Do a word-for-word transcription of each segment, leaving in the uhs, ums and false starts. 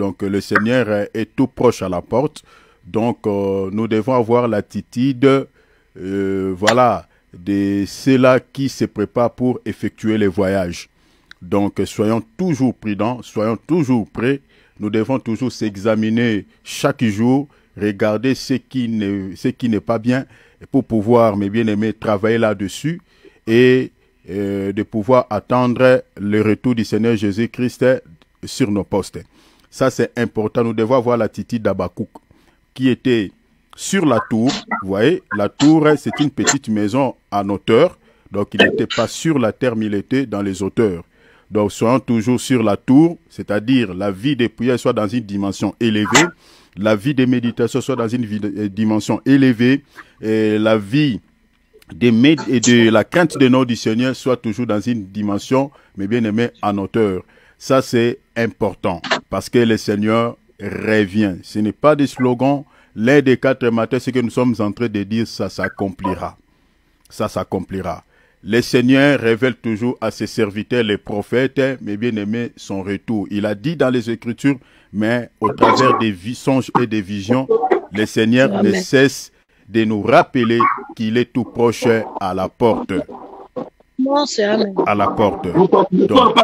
Donc le Seigneur est tout proche à la porte. Donc euh, nous devons avoir l'attitude, euh, voilà, de ceux-là qui se préparent pour effectuer les voyages. Donc soyons toujours prudents, soyons toujours prêts. Nous devons toujours s'examiner chaque jour, regarder ce qui ne, ce qui n'est pas bien pour pouvoir, mes bien-aimés, travailler là-dessus et euh, de pouvoir attendre le retour du Seigneur Jésus-Christ sur nos postes. Ça, c'est important. Nous devons avoir l'attitude d'Habakkuk qui était sur la tour. Vous voyez, la tour, c'est une petite maison en hauteur. Donc, il n'était pas sur la terre, mais il était dans les hauteurs. Donc, soyons toujours sur la tour, c'est-à-dire la vie des prières soit dans une dimension élevée, la vie des méditations soit dans une dimension élevée, et la vie des méd et de la crainte de nom du Seigneur soit toujours dans une dimension, mais bien aimé, en hauteur. Ça, c'est important, parce que le Seigneur revient. Ce n'est pas des slogans. L'un des quatre matins, ce que nous sommes en train de dire, ça s'accomplira. Ça s'accomplira. Le Seigneur révèle toujours à ses serviteurs, les prophètes, mais bien aimé, son retour. Il a dit dans les Écritures, mais au travers des songes et des visions, le Seigneur Amen. Ne cesse de nous rappeler qu'il est tout proche à la porte. Non, c'est Amen. À la porte. Donc,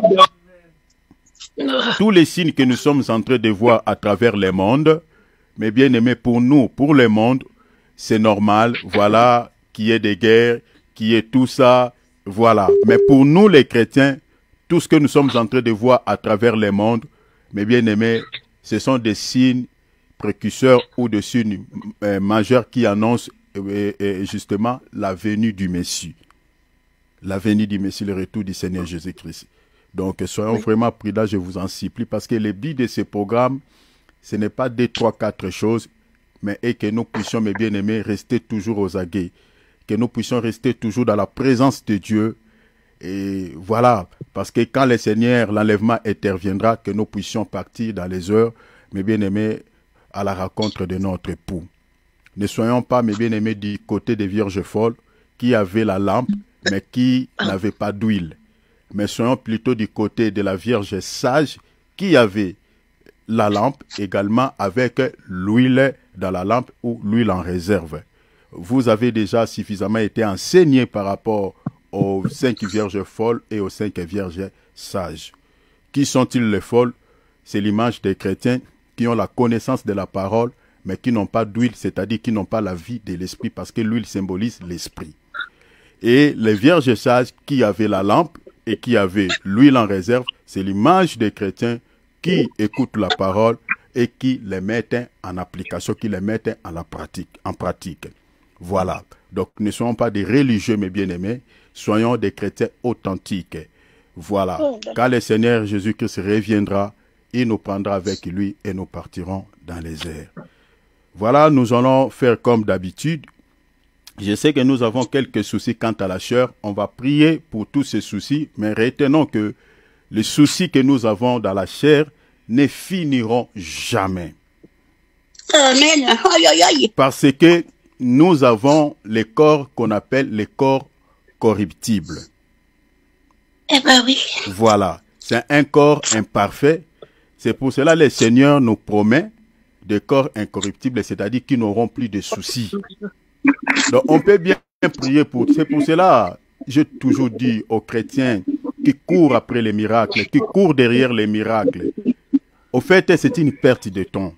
tous les signes que nous sommes en train de voir à travers le monde, mais bien aimé, pour nous, pour le monde, c'est normal, voilà, qu'il y ait des guerres, qui est tout ça, voilà. Mais pour nous les chrétiens, tout ce que nous sommes en train de voir à travers le monde, mes bien-aimés, ce sont des signes précurseurs ou des signes euh, majeurs qui annoncent euh, euh, justement la venue du Messie. La venue du Messie, le retour du Seigneur Jésus-Christ. Donc soyons oui. vraiment prudents, je vous en supplie, parce que le but de ce programme, ce n'est pas deux, trois, quatre choses, mais et que nous puissions, mes bien-aimés, rester toujours aux aguets. Que nous puissions rester toujours dans la présence de Dieu. Et voilà, parce que quand le Seigneur, l'enlèvement interviendra, que nous puissions partir dans les heures, mes bien-aimés, à la rencontre de notre époux. Ne soyons pas, mes bien-aimés, du côté des vierges folles qui avaient la lampe, mais qui n'avaient pas d'huile. Mais soyons plutôt du côté de la Vierge sage qui avait la lampe également avec l'huile dans la lampe ou l'huile en réserve. Vous avez déjà suffisamment été enseigné par rapport aux cinq vierges folles et aux cinq vierges sages. Qui sont-ils les folles? C'est l'image des chrétiens qui ont la connaissance de la parole, mais qui n'ont pas d'huile, c'est-à-dire qui n'ont pas la vie de l'esprit, parce que l'huile symbolise l'esprit. Et les vierges sages qui avaient la lampe et qui avaient l'huile en réserve, c'est l'image des chrétiens qui écoutent la parole et qui les mettent en application, qui les mettent en, la pratique, en pratique. Voilà. Donc, ne soyons pas des religieux, mes bien-aimés. Soyons des chrétiens authentiques. Voilà. Quand le Seigneur Jésus-Christ reviendra, il nous prendra avec lui et nous partirons dans les airs. Voilà, nous allons faire comme d'habitude. Je sais que nous avons quelques soucis quant à la chair. On va prier pour tous ces soucis, mais retenons que les soucis que nous avons dans la chair ne finiront jamais. Amen. Aïe, aïe, aïe. Parce que nous avons les corps qu'on appelle les corps corruptibles. Eh ben oui. Voilà. C'est un corps imparfait. C'est pour cela que le Seigneur nous promet des corps incorruptibles, c'est-à-dire qui n'auront plus de soucis. Donc on peut bien prier pour. C'est pour cela j'ai toujours dit aux chrétiens qui courent après les miracles, qui courent derrière les miracles. Au fait, c'est une perte de temps.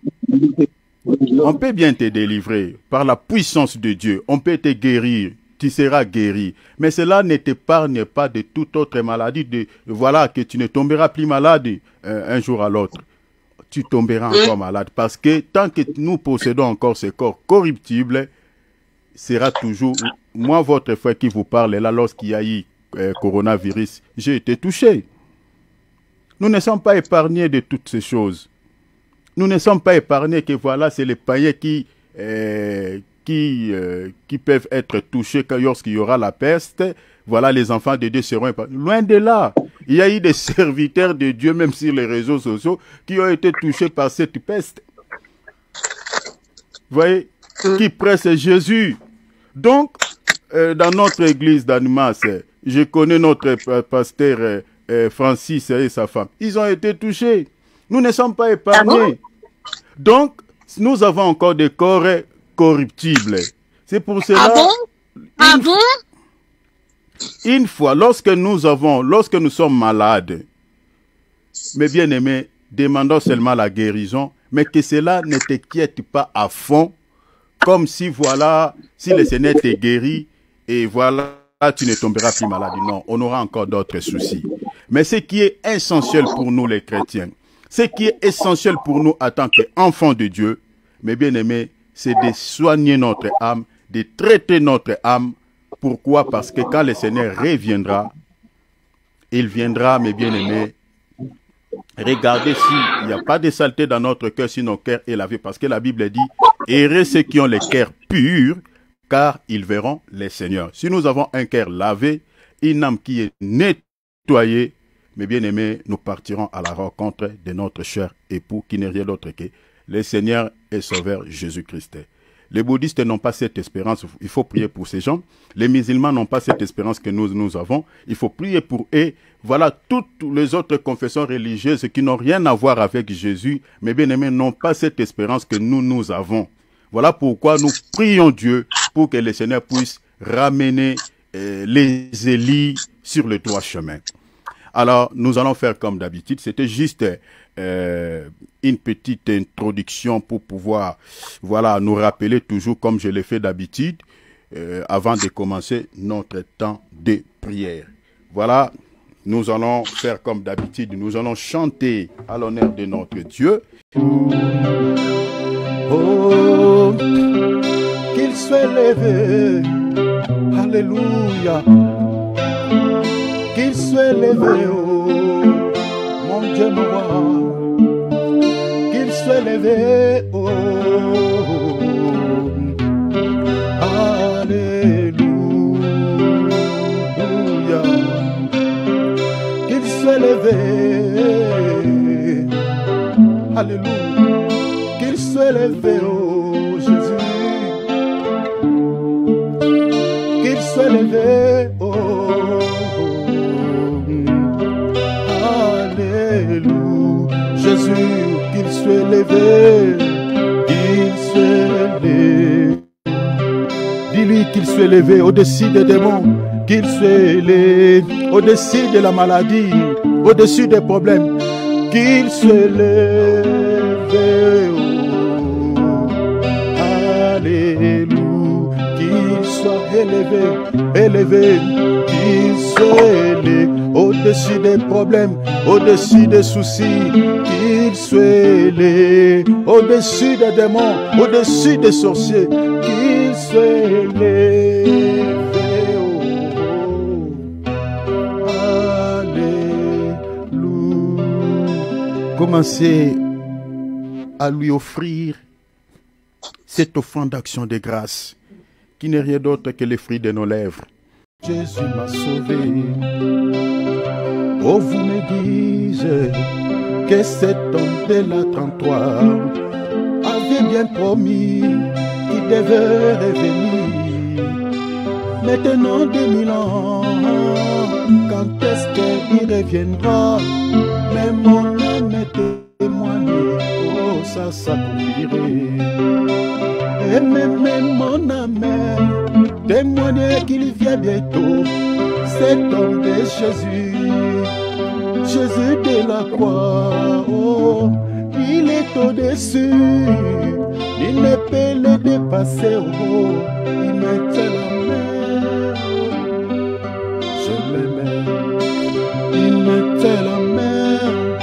On peut bien te délivrer par la puissance de Dieu. On peut te guérir. Tu seras guéri. Mais cela ne t'épargne pas de toute autre maladie. De, voilà que tu ne tomberas plus malade euh, un jour à l'autre. Tu tomberas encore malade. Parce que tant que nous possédons encore ce corps corruptible, sera toujours... Moi, votre frère qui vous parle là, lorsqu'il y a eu euh, coronavirus, j'ai été touché. Nous ne sommes pas épargnés de toutes ces choses. Nous ne sommes pas épargnés que voilà, c'est les païens qui, euh, qui, euh, qui peuvent être touchés lorsqu'il y aura la peste. Voilà, les enfants de Dieu seront épargnés. Loin de là, il y a eu des serviteurs de Dieu, même sur les réseaux sociaux, qui ont été touchés par cette peste. Vous voyez, qui pressent Jésus. Donc, euh, dans notre église d'Annemasse, je connais notre pasteur euh, Francis et sa femme. Ils ont été touchés. Nous ne sommes pas épargnés. Donc, nous avons encore des corps corruptibles. C'est pour cela... Ah bon? Ah une, bon? Une fois, lorsque nous avons, lorsque nous sommes malades, mes bien-aimés, demandons seulement la guérison, mais que cela ne t'inquiète pas à fond, comme si, voilà, si le Seigneur t'est guéri, et voilà, tu ne tomberas plus malade. Non, on aura encore d'autres soucis. Mais ce qui est essentiel pour nous les chrétiens, ce qui est essentiel pour nous en tant qu'enfants de Dieu, mes bien-aimés, c'est de soigner notre âme, de traiter notre âme. Pourquoi? Parce que quand le Seigneur reviendra, il viendra, mes bien-aimés, regardez s'il n'y a pas de saleté dans notre cœur, si notre cœur est lavé. Parce que la Bible dit, heureux ceux qui ont le cœur pur, car ils verront le Seigneur. Si nous avons un cœur lavé, une âme qui est nettoyée, mes bien-aimés, nous partirons à la rencontre de notre cher époux, qui n'est rien d'autre que le Seigneur et Sauveur Jésus-Christ. Les bouddhistes n'ont pas cette espérance, il faut prier pour ces gens. Les musulmans n'ont pas cette espérance que nous, nous avons, il faut prier pour eux. Voilà, toutes les autres confessions religieuses qui n'ont rien à voir avec Jésus, mes bien-aimés, n'ont pas cette espérance que nous, nous avons. Voilà pourquoi nous prions Dieu pour que le Seigneur puisse ramener euh, les Élis sur le droit chemin. Alors, nous allons faire comme d'habitude. C'était juste euh, une petite introduction pour pouvoir, voilà, nous rappeler toujours, comme je l'ai fait d'habitude, euh, avant de commencer notre temps de prière. Voilà, nous allons faire comme d'habitude. Nous allons chanter à l'honneur de notre Dieu. Oh, qu'il soit élevé, alléluia. Qu'il soit élevé, oh, mon Dieu, mon roi. Qu'il soit élevé, oh, alléluia. Qu'il soit élevé, alléluia. Qu'il soit élevé, oh Jésus. Qu'il soit élevé, oh. Jésus, qu'il soit élevé, qu'il soit élevé. Dis-lui qu'il soit élevé au-dessus des démons, qu'il soit élevé au-dessus de la maladie, au-dessus des problèmes, qu'il soit élevé. Oh, alléluia, qu'il soit élevé, élevé, qu'il soit élevé. Au-dessus des problèmes, au-dessus des soucis, qu'il soit élevé. Au-dessus des démons, au-dessus des sorciers, qu'il soit élevé. Oh, alléluia. Commencez à lui offrir cette offrande d'action de grâce, qui n'est rien d'autre que les fruits de nos lèvres. Jésus m'a sauvé. Oh, vous me dites que cet homme de la trente-trois avait bien promis qu'il devait revenir. Maintenant deux mille ans, quand est-ce qu'il reviendra? Mais mon âme est témoignée, oh, ça s'accomplirait. Et même mon âme témoignée qu'il vient bientôt. Cet homme de Jésus, Jésus de la croix, oh, il est au-dessus, il ne peut le dépasser, oh, il me tient la main, je l'aimais, il me tient la main,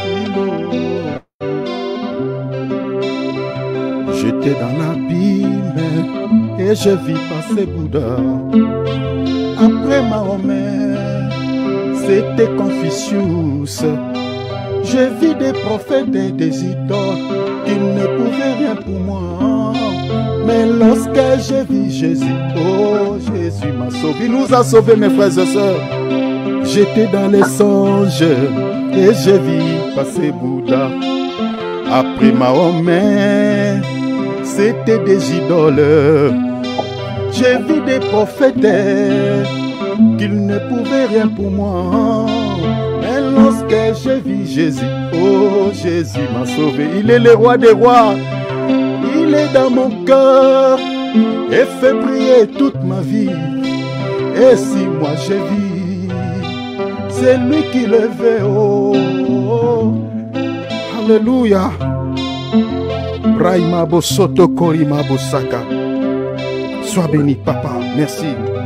oh. J'étais dans l'abîme et je vis passer Bouddha. Après Mahomet, c'était Confucius. Je vis des prophètes et des idoles qui ne pouvaient rien pour moi. Mais lorsque j'ai vu Jésus, oh, Jésus m'a sauvé. Il nous a sauvés, mes frères et sœurs. J'étais dans les songes et j'ai vu passer Bouddha. Après Mahomet, c'était des idoles. J'ai vu des prophètes qu'ils ne pouvaient rien pour moi. Mais lorsque j'ai vu Jésus, oh Jésus m'a sauvé. Il est le roi des rois, il est dans mon cœur et fait briller toute ma vie. Et si moi j'ai vu, c'est lui qui le fait, oh, oh. Alléluia. Braima Bosoto Korima Bosaka. Sois béni, papa, merci.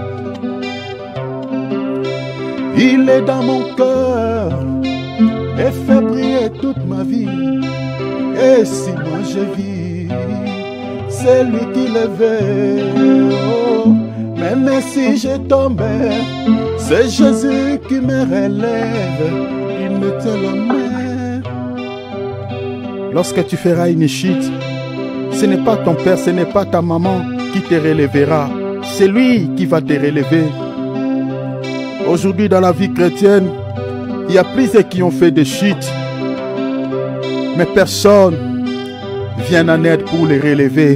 Il est dans mon cœur et fait briller toute ma vie. Et si moi je vis, c'est lui qui le veut. Oh, même si je tombe, c'est Jésus qui me relève. Il me tient la main. Lorsque tu feras une chute, ce n'est pas ton père, ce n'est pas ta maman qui te relèvera. C'est lui qui va te relever. Aujourd'hui, dans la vie chrétienne, il y a plusieurs qui ont fait des chutes, mais personne vient en aide pour les relever.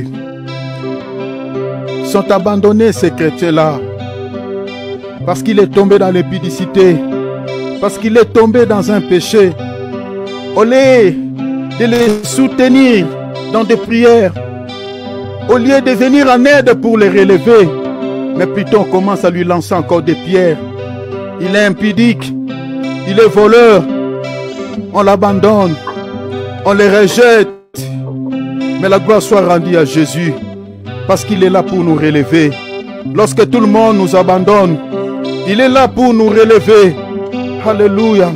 Ils sont abandonnés, ces chrétiens-là, parce qu'il est tombé dans l'impudicité, parce qu'il est tombé dans un péché. Au lieu de les soutenir dans des prières, au lieu de venir en aide pour les relever, mais plutôt on commence à lui lancer encore des pierres. Il est impudique, il est voleur, on l'abandonne, on les rejette. Mais la gloire soit rendue à Jésus, parce qu'il est là pour nous relever. Lorsque tout le monde nous abandonne, il est là pour nous relever. Alléluia.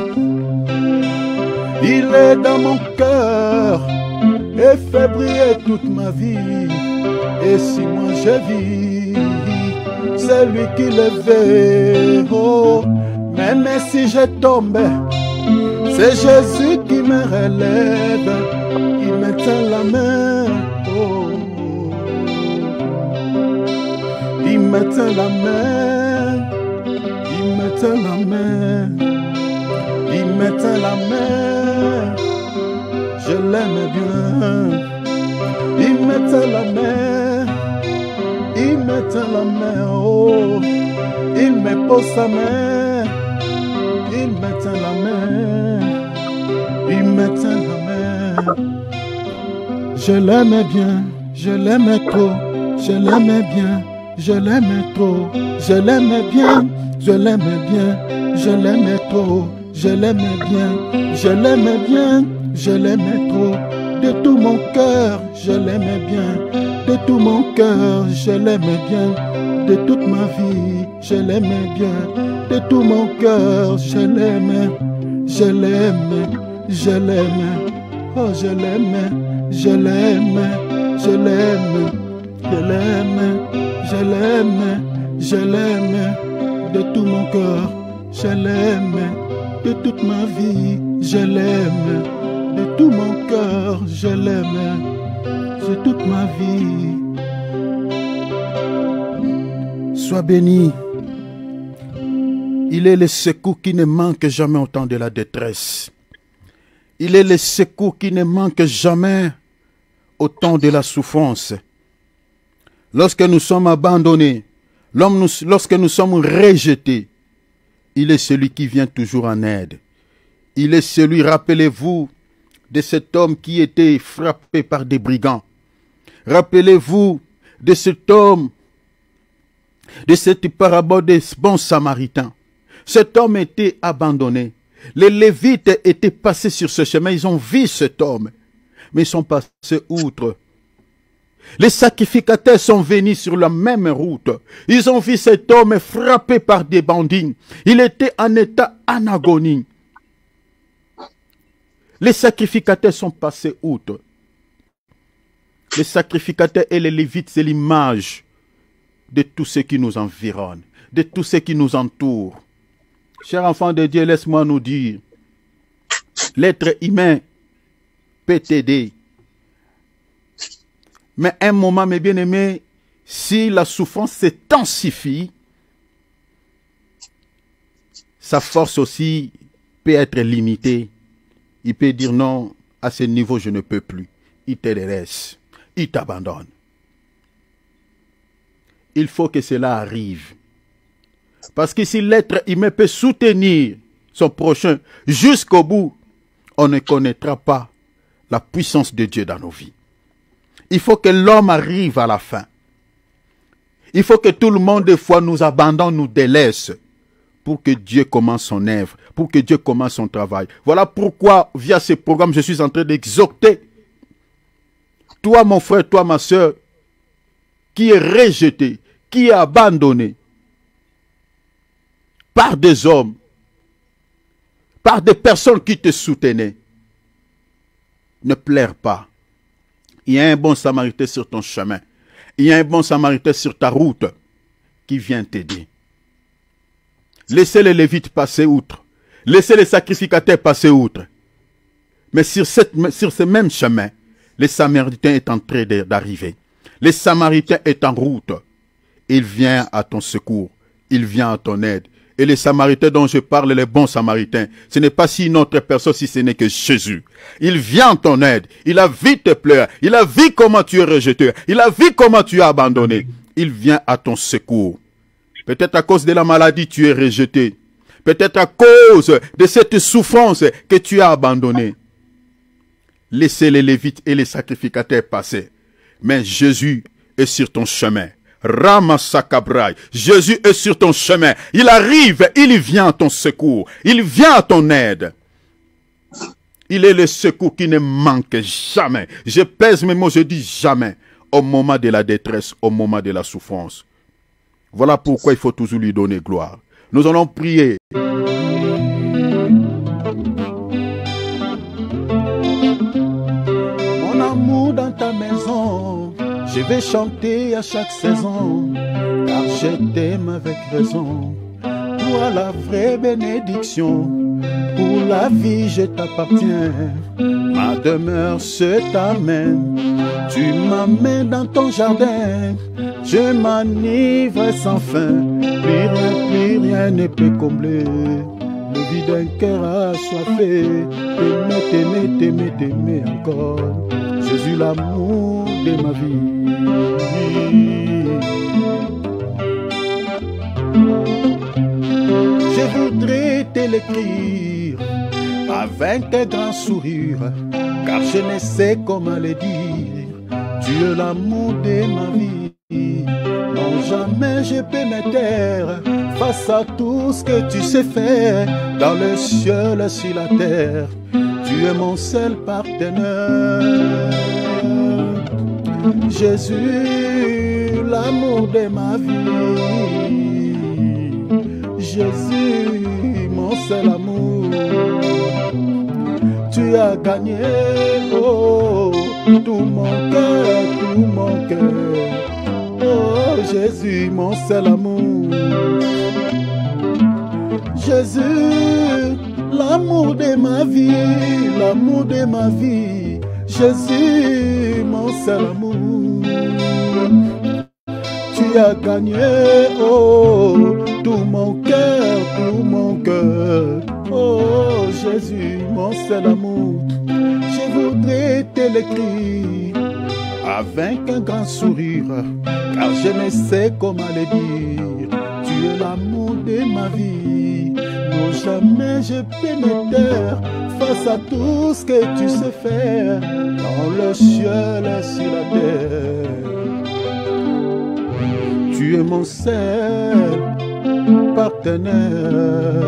Il est dans mon cœur et fait briller toute ma vie. Et si moi je vis, c'est lui qui le fait. Oh, même si je tombe, c'est Jésus qui me relève. Il me tient la main. Oh, il me tient la main. Il me tient la main. Il me tient la main. Je l'aime bien. Il me tient la main. Il me tient la main, oh, il me pose sa main, il me tient la main, il me tient la main. Je l'aime bien, je l'aime trop, je l'aime bien, je l'aime trop, je l'aime bien, je l'aime bien, je l'aime trop, je l'aime bien, je l'aime bien, je l'aime trop. De tout mon cœur, je l'aime bien. De tout mon cœur, je l'aime bien. De toute ma vie, je l'aime bien. De tout mon cœur, je l'aime. Je l'aime, je l'aime. Oh, je l'aime, je l'aime, je l'aime. Je l'aime, je l'aime, je l'aime. De tout mon cœur, je l'aime. De toute ma vie, je l'aime. De tout mon cœur, je l'aime, c'est toute ma vie. Sois béni. Il est le secours qui ne manque jamais au temps de la détresse. Il est le secours qui ne manque jamais au temps de la souffrance. Lorsque nous sommes abandonnés, lorsque nous sommes rejetés, il est celui qui vient toujours en aide. Il est celui, rappelez-vous, de cet homme qui était frappé par des brigands. Rappelez-vous de cet homme, de cette parabole des bons samaritains. Cet homme était abandonné. Les Lévites étaient passés sur ce chemin, ils ont vu cet homme, mais ils sont passés outre. Les sacrificateurs sont venus sur la même route. Ils ont vu cet homme frappé par des bandits. Il était en état en agonie. Les sacrificateurs sont passés outre. Les sacrificateurs et les Lévites, c'est l'image de tout ce qui nous environne, de tout ce qui nous entoure. Chers enfants de Dieu, laisse-moi nous dire, l'être humain peut t'aider. Mais un moment, mes bien-aimés, si la souffrance s'intensifie, sa force aussi peut être limitée. Il peut dire non, à ce niveau je ne peux plus. Il te laisse, il t'abandonne. Il faut que cela arrive. Parce que si l'être humain peut soutenir son prochain, jusqu'au bout, on ne connaîtra pas la puissance de Dieu dans nos vies. Il faut que l'homme arrive à la fin. Il faut que tout le monde, des fois, nous abandonne, nous délaisse pour que Dieu commence son œuvre, pour que Dieu commence son travail. Voilà pourquoi, via ce programme, je suis en train d'exhorter toi, mon frère, toi, ma soeur, qui est rejeté, qui est abandonné par des hommes, par des personnes qui te soutenaient. Ne pleure pas. Il y a un bon samaritain sur ton chemin. Il y a un bon samaritain sur ta route qui vient t'aider. Laissez les Lévites passer outre. Laissez les sacrificateurs passer outre. Mais sur, cette, sur ce même chemin, les Samaritains est en train d'arriver. Les Samaritains est en route. Il vient à ton secours. Il vient à ton aide. Et les Samaritains dont je parle, les bons Samaritains, ce n'est pas si une autre personne, si ce n'est que Jésus. Il vient à ton aide. Il a vu tes pleurs. Il a vu comment tu es rejeté. Il a vu comment tu es abandonné. Il vient à ton secours. Peut-être à cause de la maladie, tu es rejeté. Peut-être à cause de cette souffrance que tu as abandonné. Laissez les Lévites et les sacrificateurs passer. Mais Jésus est sur ton chemin. Ramasakabrai. Jésus est sur ton chemin. Il arrive, il vient à ton secours. Il vient à ton aide. Il est le secours qui ne manque jamais. Je pèse mes mots, je dis jamais. Au moment de la détresse, au moment de la souffrance. Voilà pourquoi il faut toujours lui donner gloire. Nous allons prier. Mon amour dans ta maison, je vais chanter à chaque saison, car je t'aime avec raison. Toi la vraie bénédiction, pour la vie je t'appartiens. Ma demeure se t'amène, tu m'amènes dans ton jardin. Je m'enivre sans fin, plus rien, plus rien ne peut combler le vide d'un cœur assoiffé. T'aimer, t'aimer, t'aimer, t'aimer encore. Jésus l'amour de ma vie. Je voudrais te l'écrire avec un grand sourire, car je ne sais comment le dire. Tu es l'amour de ma vie. Non, jamais je peux me taire face à tout ce que tu sais faire dans le ciel et sur la terre. Tu es mon seul partenaire. Jésus, l'amour de ma vie. Jésus, mon seul amour. Tu as gagné, oh, tout mon cœur, tout mon cœur. Oh, Jésus, mon seul amour. Jésus, l'amour de ma vie, l'amour de ma vie. Jésus, mon seul amour. Tu as gagné, oh, tout mon cœur, tout mon cœur. Oh, Jésus, mon seul amour. Je voudrais te l'écrire avec un grand sourire, car je ne sais comment le dire. Tu es l'amour de ma vie. Non, jamais je peux me taire face à tout ce que tu sais faire dans le ciel et sur la terre. Tu es mon seul partenaire.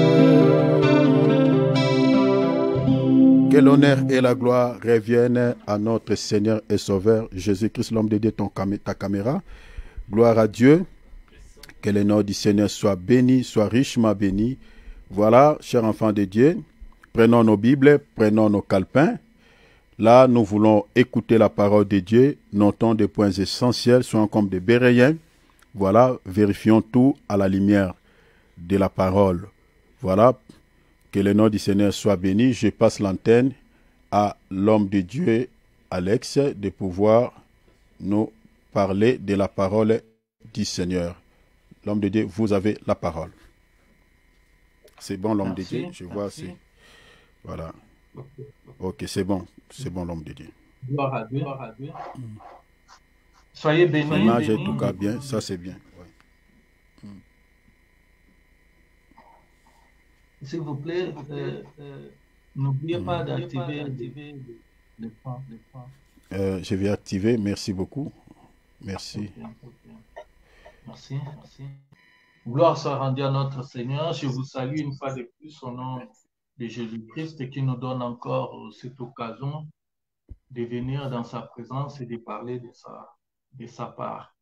Que l'honneur et la gloire reviennent à notre Seigneur et Sauveur Jésus-Christ, l'homme de Dieu, ton cam ta caméra. Gloire à Dieu. Que le nom du Seigneur soit béni, soit richement béni. Voilà, chers enfants de Dieu, prenons nos Bibles, prenons nos calepins. Là, nous voulons écouter la parole de Dieu. Notons des points essentiels, soyons comme des Béréens. Voilà, vérifions tout à la lumière de la parole. Voilà. Que le nom du Seigneur soit béni. Je passe l'antenne à l'homme de Dieu, Alex, de pouvoir nous parler de la parole du Seigneur. L'homme de Dieu, vous avez la parole. C'est bon, l'homme de Dieu. Je vois, c'est... Voilà. Ok, c'est bon. C'est bon, l'homme de Dieu. Gloire à Dieu. Gloire à Dieu. Soyez bénis. L'image est tout cas bien. Ça, c'est bien. Ouais. S'il vous plaît, euh, euh, n'oubliez pas d'activer le- l'écran. Euh, je vais activer. Merci beaucoup. Merci. Ok, ok. Merci. Gloire soit rendue à notre Seigneur. Je vous salue une fois de plus au nom de Jésus-Christ qui nous donne encore cette occasion de venir dans sa présence et de parler de sa, de sa part.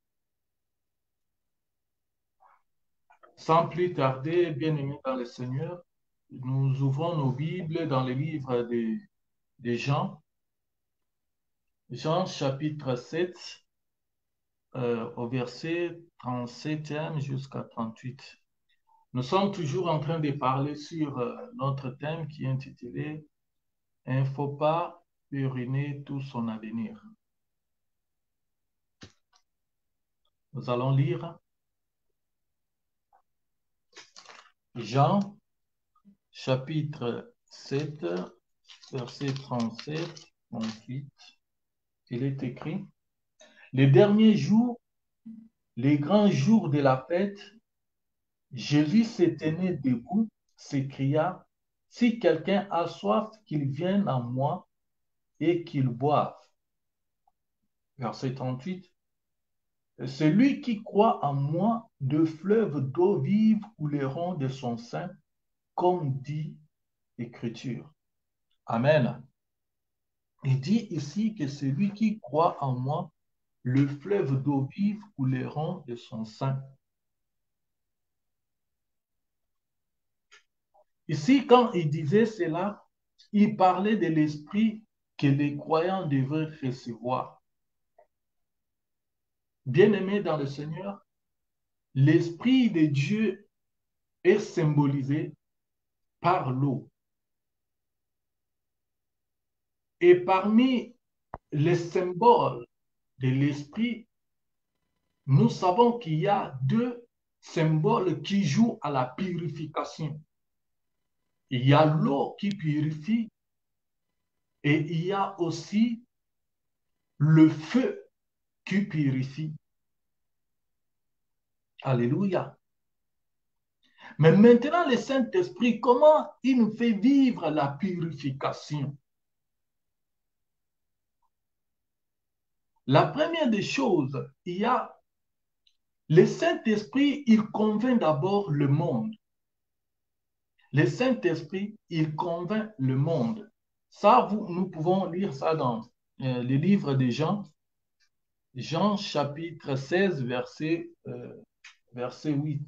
Sans plus tarder, bien-aimés dans le Seigneur, nous ouvrons nos Bibles dans le livre de, de Jean, Jean chapitre sept, euh, au verset trente-septième jusqu'à trente-huit. Nous sommes toujours en train de parler sur euh, notre thème qui est intitulé « Il ne faut pas ruiner tout son avenir ». Nous allons lire Jean chapitre sept, verset trente-sept, trente-huit. Il est écrit: les derniers jours, les grands jours de la fête, Jésus se tenait debout, s'écria: si quelqu'un a soif, qu'il vienne à moi et qu'il boive. Verset trente-huit. Celui qui croit en moi, de fleuves d'eau vive couleront de son sein, comme dit l'Écriture. Amen. Il dit ici que celui qui croit en moi, le fleuve d'eau vive couleront de son sein. Ici, quand il disait cela, il parlait de l'esprit que les croyants devraient recevoir. Bien-aimés dans le Seigneur, l'esprit de Dieu est symbolisé par l'eau. Et parmi les symboles de l'esprit, nous savons qu'il y a deux symboles qui jouent à la purification. Il y a l'eau qui purifie et il y a aussi le feu qui purifie. Alléluia. Mais maintenant, le Saint-Esprit, comment il nous fait vivre la purification? La première des choses, il y a le Saint-Esprit, il convainc d'abord le monde. Le Saint-Esprit, il convainc le monde. Ça, vous, nous pouvons lire ça dans euh, le livre de Jean, Jean chapitre seize, verset, euh, verset huit.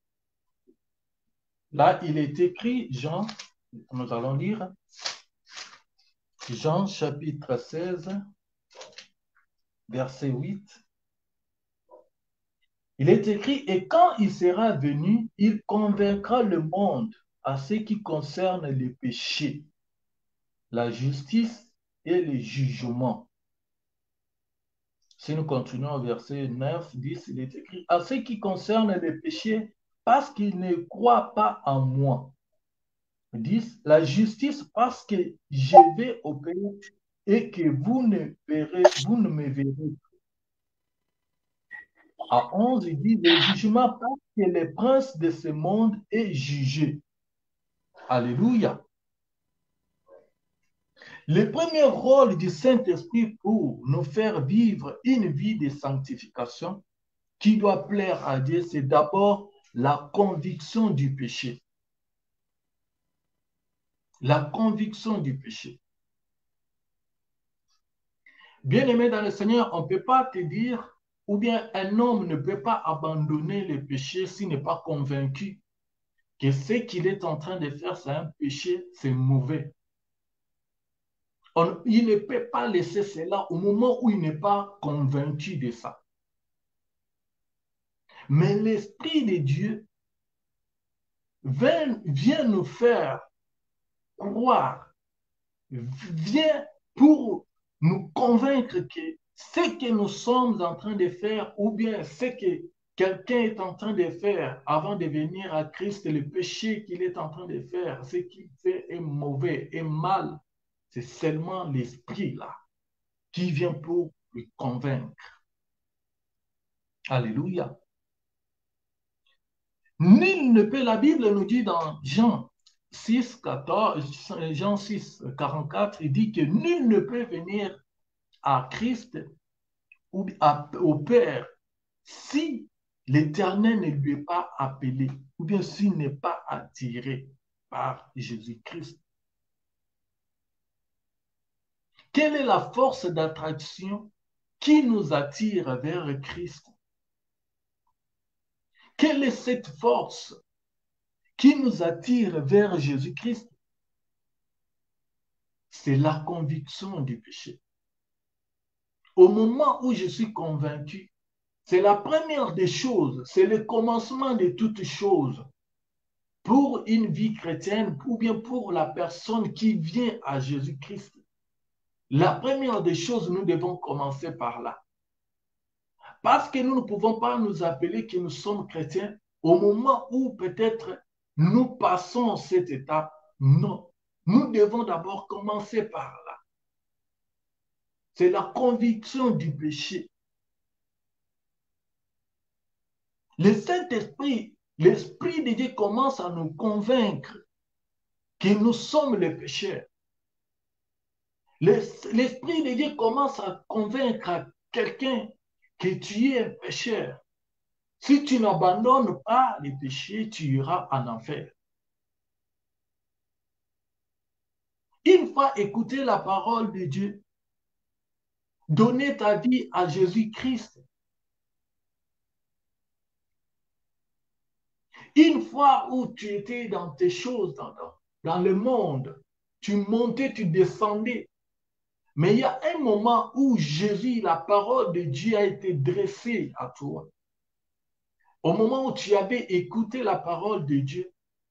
Là, il est écrit, Jean, nous allons lire, Jean chapitre seize, verset huit. Il est écrit, et quand il sera venu, il convaincra le monde à ce qui concerne les péchés, la justice et le jugement. Si nous continuons au verset neuf, dix, il est écrit, à ce qui concerne les péchés, parce qu'ils ne croient pas en moi. dix, la justice, parce que je vais au Père et que vous ne, verrez, vous ne me verrez pas. À onze, il dit, le jugement, parce que le prince de ce monde est jugé. Alléluia. Le premier rôle du Saint-Esprit pour nous faire vivre une vie de sanctification qui doit plaire à Dieu, c'est d'abord la conviction du péché. La conviction du péché. Bien-aimé dans le Seigneur, on ne peut pas te dire, ou bien un homme ne peut pas abandonner le péché s'il n'est pas convaincu que ce qu'il est en train de faire, c'est un péché, c'est mauvais. On, il ne peut pas laisser cela au moment où il n'est pas convaincu de ça. Mais l'Esprit de Dieu vient, vient nous faire croire, vient pour nous convaincre que ce que nous sommes en train de faire, ou bien ce que quelqu'un est en train de faire avant de venir à Christ, le péché qu'il est en train de faire, ce qu'il fait est mauvais, est mal. C'est seulement l'Esprit là qui vient pour le convaincre. Alléluia. Nul ne peut, la Bible nous dit dans Jean six, quatorze, Jean six, quarante-quatre, il dit que nul ne peut venir à Christ ou à, au Père si l'Éternel ne lui est pas appelé ou bien s'il n'est pas attiré par Jésus-Christ. Quelle est la force d'attraction qui nous attire vers Christ? Quelle est cette force qui nous attire vers Jésus-Christ? C'est la conviction du péché. Au moment où je suis convaincu, c'est la première des choses, c'est le commencement de toutes choses pour une vie chrétienne ou bien pour la personne qui vient à Jésus-Christ. La première des choses, nous devons commencer par là. Parce que nous ne pouvons pas nous appeler que nous sommes chrétiens au moment où peut-être nous passons cette étape. Non, nous devons d'abord commencer par là. C'est la conviction du péché. Le Saint-Esprit, l'Esprit de Dieu commence à nous convaincre que nous sommes les pécheurs. L'Esprit de Dieu commence à convaincre quelqu'un que tu es un pécheur. Si tu n'abandonnes pas les péchés, tu iras en enfer. Une fois écouté la parole de Dieu, donner ta vie à Jésus-Christ, une fois où tu étais dans tes choses, dans, dans le monde, tu montais, tu descendais, mais il y a un moment où Jésus, la parole de Dieu a été dressée à toi. Au moment où tu avais écouté la parole de Dieu,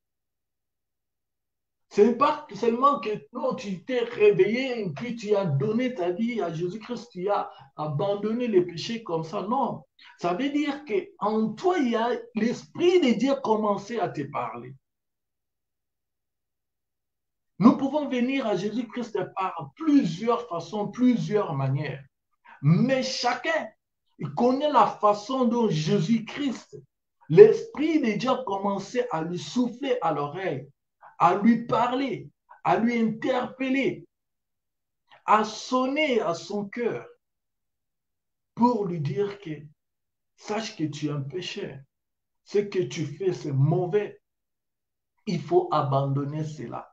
ce n'est pas seulement que non, tu t'es réveillé et puis tu as donné ta vie à Jésus-Christ, tu as abandonné les péchés comme ça. Non, ça veut dire qu'en toi, il y a l'Esprit de Dieu commencé à te parler. Nous pouvons venir à Jésus-Christ par plusieurs façons, plusieurs manières. Mais chacun connaît la façon dont Jésus-Christ, l'Esprit de Dieu a commencé à lui souffler à l'oreille, à lui parler, à lui interpeller, à sonner à son cœur pour lui dire que sache que tu es un pécheur. Ce que tu fais, c'est mauvais. Il faut abandonner cela.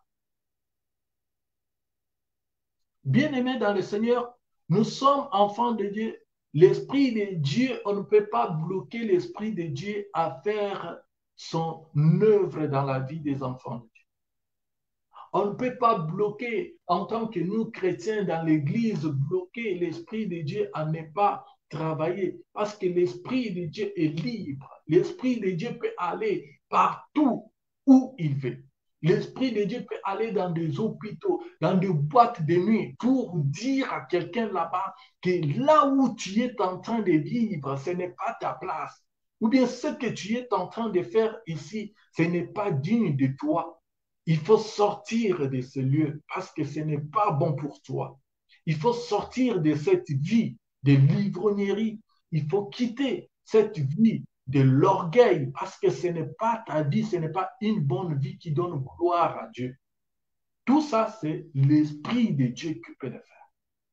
Bien-aimés dans le Seigneur, nous sommes enfants de Dieu. L'Esprit de Dieu, on ne peut pas bloquer l'Esprit de Dieu à faire son œuvre dans la vie des enfants de Dieu. On ne peut pas bloquer, en tant que nous chrétiens dans l'Église, bloquer l'Esprit de Dieu à ne pas travailler. Parce que l'Esprit de Dieu est libre. L'Esprit de Dieu peut aller partout où il veut. L'Esprit de Dieu peut aller dans des hôpitaux, dans des boîtes de nuit pour dire à quelqu'un là-bas que là où tu es en train de vivre, ce n'est pas ta place. Ou bien ce que tu es en train de faire ici, ce n'est pas digne de toi. Il faut sortir de ce lieu parce que ce n'est pas bon pour toi. Il faut sortir de cette vie de l'ivrognerie. Il faut quitter cette vie de l'orgueil, parce que ce n'est pas ta vie, ce n'est pas une bonne vie qui donne gloire à Dieu. Tout ça, c'est l'Esprit de Dieu qui peut le faire.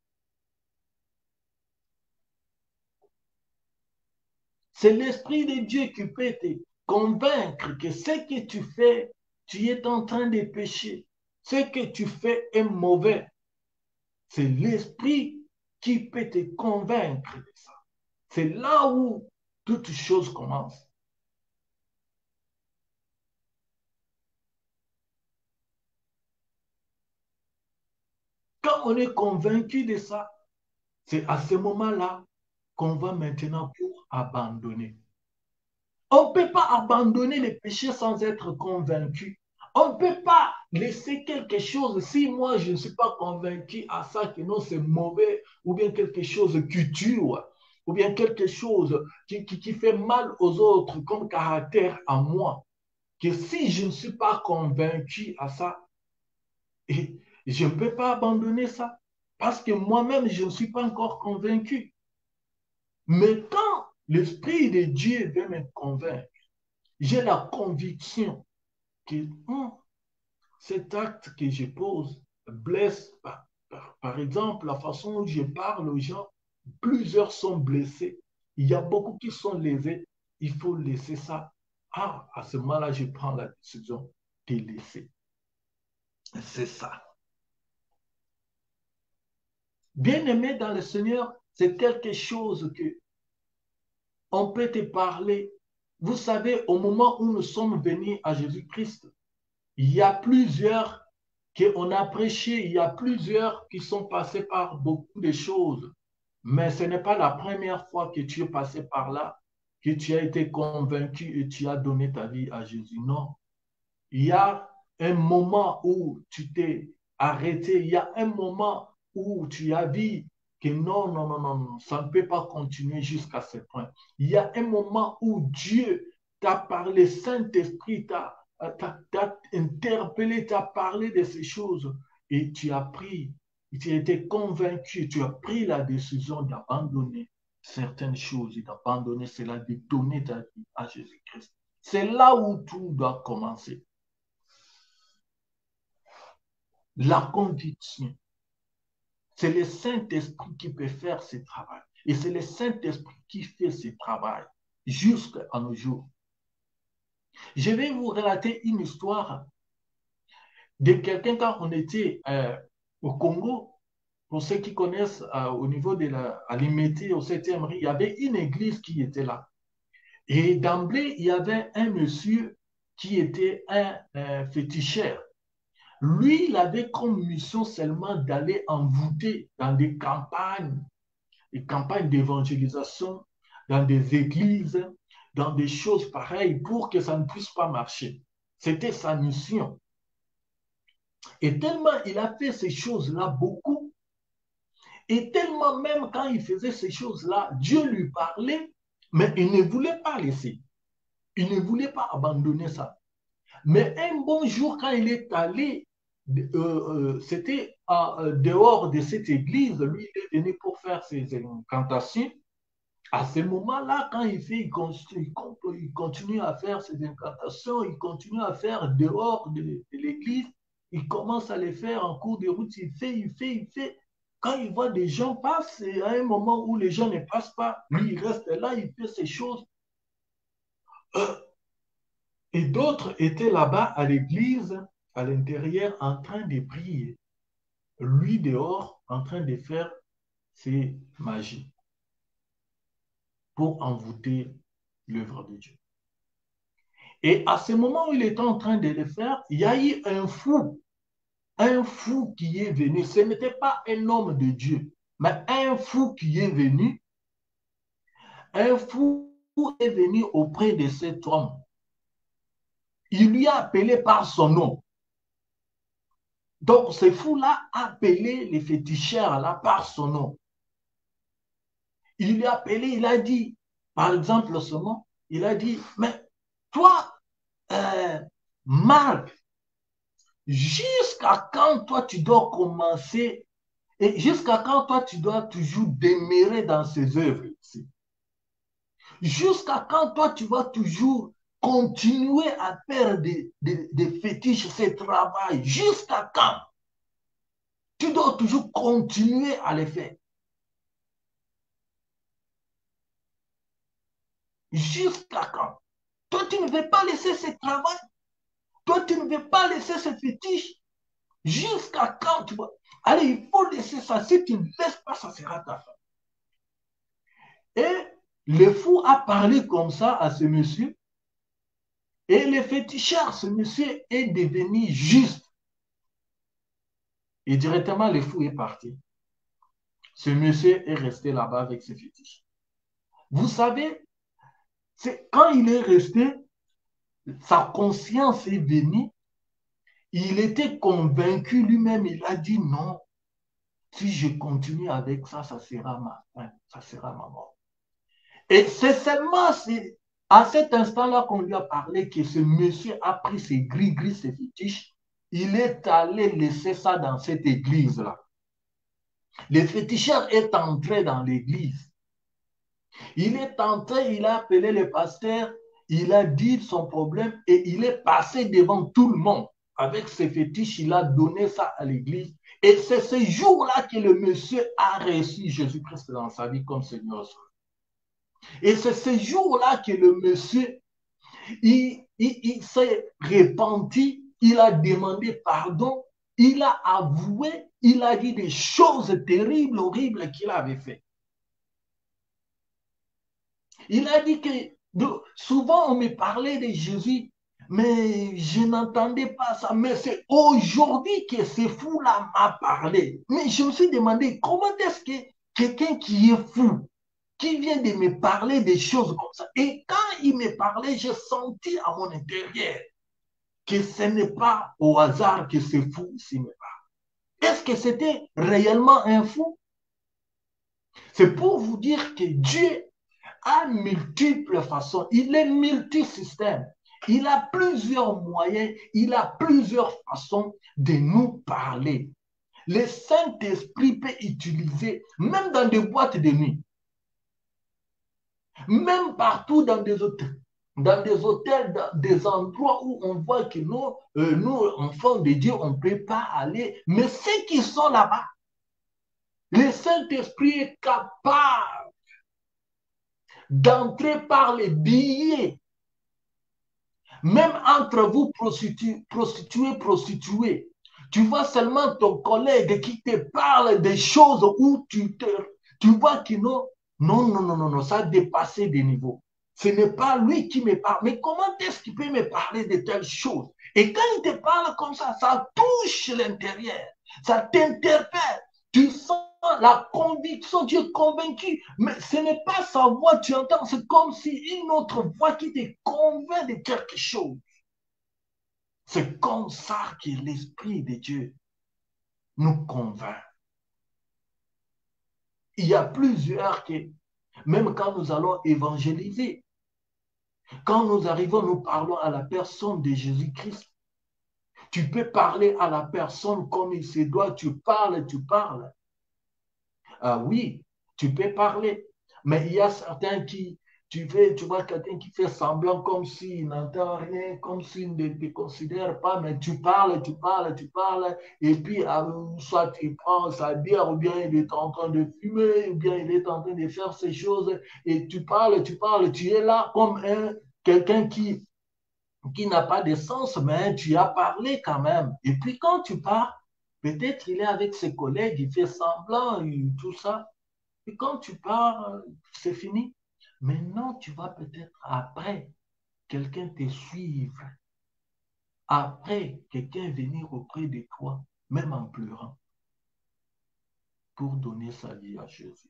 C'est l'Esprit de Dieu qui peut te convaincre que ce que tu fais, tu es en train de pécher. Ce que tu fais est mauvais. C'est l'Esprit qui peut te convaincre de ça. C'est là où toute chose commence. Quand on est convaincu de ça, c'est à ce moment-là qu'on va maintenant pour abandonner. On ne peut pas abandonner les péchés sans être convaincu. On ne peut pas laisser quelque chose, si moi je ne suis pas convaincu à ça, que non c'est mauvais, ou bien quelque chose qui tue, ou bien quelque chose qui, qui, qui fait mal aux autres comme caractère à moi, que si je ne suis pas convaincu à ça, et je ne peux pas abandonner ça, parce que moi-même, je ne suis pas encore convaincu. Mais quand l'Esprit de Dieu veut me convaincre, j'ai la conviction que hum, cet acte que je pose blesse, par, par, par exemple, la façon où je parle aux gens, plusieurs sont blessés. Il y a beaucoup qui sont lésés. Il faut laisser ça. Ah, à ce moment-là, je prends la décision de laisser. C'est ça. Bien-aimé dans le Seigneur, c'est quelque chose que on peut te parler. Vous savez, au moment où nous sommes venus à Jésus-Christ, il y a plusieurs qu'on a prêché, il y a plusieurs qui sont passés par beaucoup de choses. Mais ce n'est pas la première fois que tu es passé par là, que tu as été convaincu et tu as donné ta vie à Jésus. Non. Il y a un moment où tu t'es arrêté, il y a un moment où tu as vu que non, non, non, non, non, ça ne peut pas continuer jusqu'à ce point. Il y a un moment où Dieu t'a parlé, Saint-Esprit t'a interpellé, t'a parlé de ces choses et tu as pris, tu as été convaincu, tu as pris la décision d'abandonner certaines choses et d'abandonner cela, de donner ta vie à Jésus-Christ. C'est là où tout doit commencer. La conviction. C'est le Saint-Esprit qui peut faire ce travail. Et c'est le Saint-Esprit qui fait ce travail jusqu'à nos jours. Je vais vous relater une histoire de quelqu'un quand on était euh, au Congo. Pour ceux qui connaissent, euh, au niveau de la Limité, au septième rue, il y avait une église qui était là. Et d'emblée, il y avait un monsieur qui était un, un féticheur. Lui, il avait comme mission seulement d'aller envoûter dans des campagnes, des campagnes d'évangélisation, dans des églises, dans des choses pareilles pour que ça ne puisse pas marcher. C'était sa mission. Et tellement il a fait ces choses-là beaucoup, et tellement même quand il faisait ces choses-là, Dieu lui parlait, mais il ne voulait pas laisser. Il ne voulait pas abandonner ça. Mais un bon jour, quand il est allé, euh, euh, c'était euh, dehors de cette église, lui, il est venu pour faire ses incantations. À ce moment-là, quand il fait, il continue, il continue à faire ses incantations, il continue à faire dehors de, de l'église, il commence à les faire en cours de route, il fait, il fait, il fait. Quand il voit des gens passer, à un moment où les gens ne passent pas, lui, il reste là, il fait ces choses. Euh, Et d'autres étaient là-bas à l'église, à l'intérieur, en train de prier. Lui dehors, en train de faire ses magies pour envoûter l'œuvre de Dieu. Et à ce moment où il était en train de le faire, il y a eu un fou, un fou qui est venu. Ce n'était pas un homme de Dieu, mais un fou qui est venu. Un fou est venu auprès de cet homme. Il lui a appelé par son nom. Donc, ce fou-là a appelé les féticheurs là par son nom. Il lui a appelé, il a dit, par exemple, son nom, il a dit, mais toi, euh, Marc, jusqu'à quand toi tu dois commencer et jusqu'à quand toi tu dois toujours demeurer dans ces œuvres ici? Jusqu'à quand toi tu vas toujours continuer à faire des, des, des fétiches, ce travail? Jusqu'à quand? Tu dois toujours continuer à les faire. Jusqu'à quand? Toi, tu ne veux pas laisser ce travail. Toi, tu ne veux pas laisser ce fétiche. Jusqu'à quand tu vas... Allez, il faut laisser ça. Si tu ne laisses pas, ça sera ta fin. Et le fou a parlé comme ça à ce monsieur. Et le féticheur, ce monsieur est devenu juste. Et directement, le fou est parti. Ce monsieur est resté là-bas avec ses fétiches. Vous savez, c'est quand il est resté, sa conscience est venue. Il était convaincu lui-même. Il a dit non. Si je continue avec ça, ça sera ma fin, ça sera ma mort. Et c'est seulement à cet instant-là qu'on lui a parlé que ce monsieur a pris ses gris-gris, ses fétiches. Il est allé laisser ça dans cette église-là. Le féticheur est entré dans l'église. Il est entré, il a appelé le pasteur, il a dit son problème et il est passé devant tout le monde. avec ses fétiches, il a donné ça à l'église. Et c'est ce jour-là que le monsieur a reçu Jésus-Christ dans sa vie comme Seigneur. Et c'est ce jour-là que le monsieur, il, il, il s'est repenti, il a demandé pardon, il a avoué, il a dit des choses terribles, horribles qu'il avait fait. Il a dit que de, souvent on me parlait de Jésus, mais je n'entendais pas ça. Mais c'est aujourd'hui que ce fou-là m'a parlé. Mais je me suis demandé, comment est-ce que quelqu'un qui est fou, qui vient de me parler des choses comme ça, et quand il me parlait, j'ai senti à mon intérieur que ce n'est pas au hasard que ce fou ici me parle. Est-ce que c'était réellement un fou? C'est pour vous dire que Dieu a multiples façons, il est multisystème. Il a plusieurs moyens, il a plusieurs façons de nous parler. Le Saint-Esprit peut utiliser, même dans des boîtes de nuit, même partout dans des hôtels, dans des hôtels, dans des endroits où on voit que nous, euh, nous enfants de Dieu, on ne peut pas aller, mais ceux qui sont là-bas, le Saint-Esprit est capable d'entrer par les billets. Même entre vous, prostituées, prostituées, prostituées, tu vois seulement ton collègue qui te parle des choses où tu, te, tu vois que non, non, non, non, non, non, ça a dépassé des niveaux. Ce n'est pas lui qui me parle. Mais comment est-ce qu'il peut me parler de telles choses? Et quand il te parle comme ça, ça touche l'intérieur, ça t'interpelle. Tu sens la conviction, tu es convaincu, mais ce n'est pas sa voix, tu entends, c'est comme si une autre voix qui te convainc de quelque chose. C'est comme ça que l'Esprit de Dieu nous convainc. Il y a plusieurs qui, même quand nous allons évangéliser, quand nous arrivons, nous parlons à la personne de Jésus-Christ. Tu peux parler à la personne comme il se doit, tu parles, tu parles. Ah oui, tu peux parler, mais il y a certains qui, tu, fais, tu vois quelqu'un qui fait semblant comme s'il n'entend rien, comme s'il ne te considère pas, mais tu parles, tu parles, tu parles, et puis soit tu prends sa bière, ou bien il est en train de fumer, ou bien il est en train de faire ces choses, et tu parles, tu parles, tu es là comme un, quelqu'un qui, qui n'a pas de sens, mais tu as parlé quand même. Et puis quand tu pars, peut-être il est avec ses collègues, il fait semblant, et tout ça. Et quand tu pars, c'est fini. Maintenant, tu vas peut-être après quelqu'un te suivre. Après, quelqu'un venir auprès de toi, même en pleurant, pour donner sa vie à Jésus.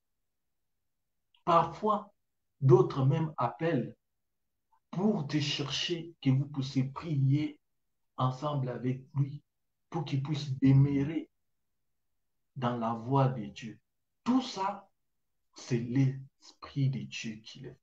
Parfois, d'autres même appellent pour te chercher, que vous puissiez prier ensemble avec lui, pour qu'il puisse demeurer dans la voie de Dieu. Tout ça, c'est l'Esprit de Dieu qui le fait.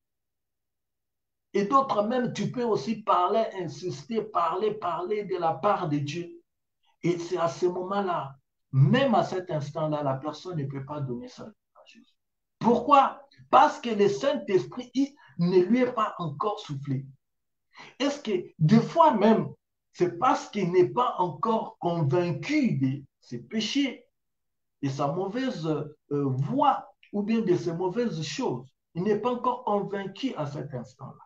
Et d'autres même, tu peux aussi parler, insister, parler, parler de la part de Dieu. Et c'est à ce moment-là, même à cet instant-là, la personne ne peut pas donner sa vie à Jésus. Pourquoi? Parce que le Saint-Esprit ne lui est pas encore soufflé. Est-ce que des fois même, c'est parce qu'il n'est pas encore convaincu de ses péchés, de sa mauvaise euh, voie, ou bien de ses mauvaises choses. Il n'est pas encore convaincu à cet instant-là.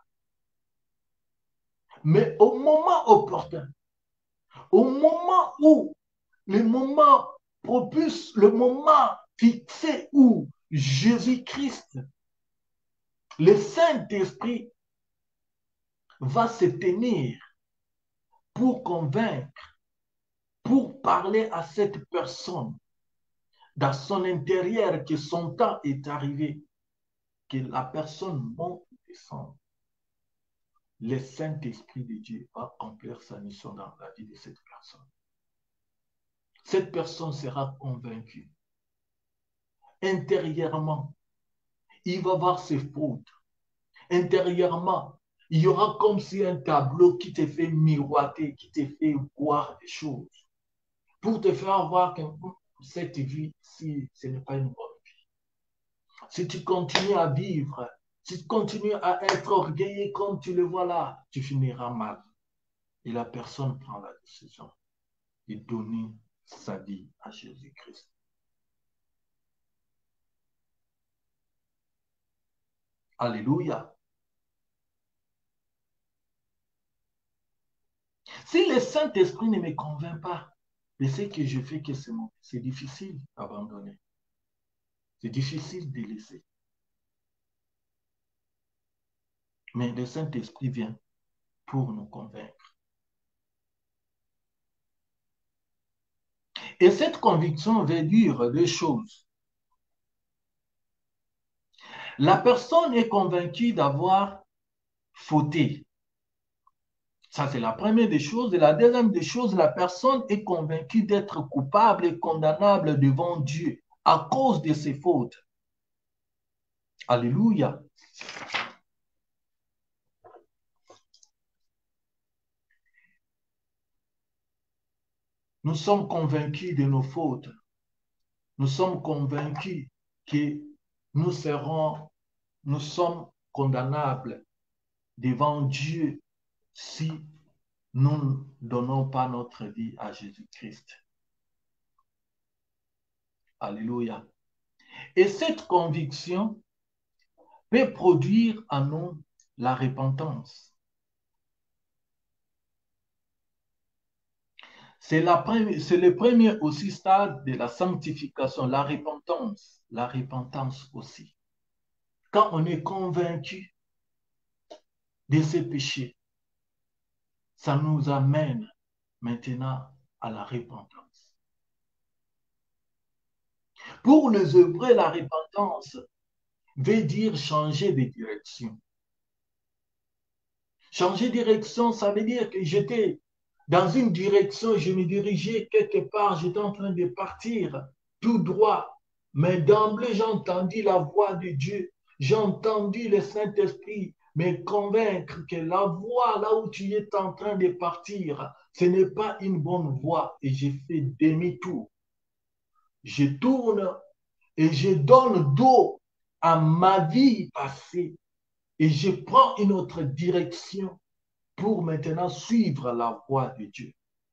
Mais au moment opportun, au moment où, le moment propice, le moment fixé où Jésus-Christ, le Saint-Esprit, va se tenir pour convaincre, pour parler à cette personne dans son intérieur que son temps est arrivé, que la personne monte et descend. Le Saint-Esprit de Dieu va accomplir sa mission dans la vie de cette personne. Cette personne sera convaincue. Intérieurement, il va voir ses fautes. Intérieurement, il y aura comme si un tableau qui te fait miroiter, qui te fait voir des choses, pour te faire voir que cette vie, si ce n'est pas une bonne vie. Si tu continues à vivre, si tu continues à être orgueilleux comme tu le vois là, tu finiras mal. et la personne prend la décision de donner sa vie à Jésus-Christ. Alléluia. Si le Saint-Esprit ne me convainc pas de ce que je fais, que c'est mon, c'est difficile d'abandonner. C'est difficile de laisser. Mais le Saint-Esprit vient pour nous convaincre. Et cette conviction veut dire deux choses. La personne est convaincue d'avoir fauté. Ça, c'est la première des choses. Et la deuxième des choses, la personne est convaincue d'être coupable et condamnable devant Dieu à cause de ses fautes. Alléluia. Nous sommes convaincus de nos fautes. Nous sommes convaincus que nous serons, nous sommes condamnables devant Dieu si nous ne donnons pas notre vie à Jésus-Christ. Alléluia. Et cette conviction peut produire en nous la repentance. C'est le premier aussi stade de la sanctification, la repentance. La repentance aussi. Quand on est convaincu de ses péchés, ça nous amène maintenant à la repentance. Pour les Hébreux, la repentance veut dire changer de direction. Changer de direction, ça veut dire que j'étais dans une direction, je me dirigeais quelque part, j'étais en train de partir tout droit. Mais d'emblée, j'ai entendu la voix de Dieu. J'ai entendu le Saint-Esprit me convaincre que la voie là où tu es en train de partir, ce n'est pas une bonne voie. Et j'ai fait demi-tour. Je tourne et je donne dos à ma vie passée. Et je prends une autre direction pour maintenant suivre la voie de Dieu.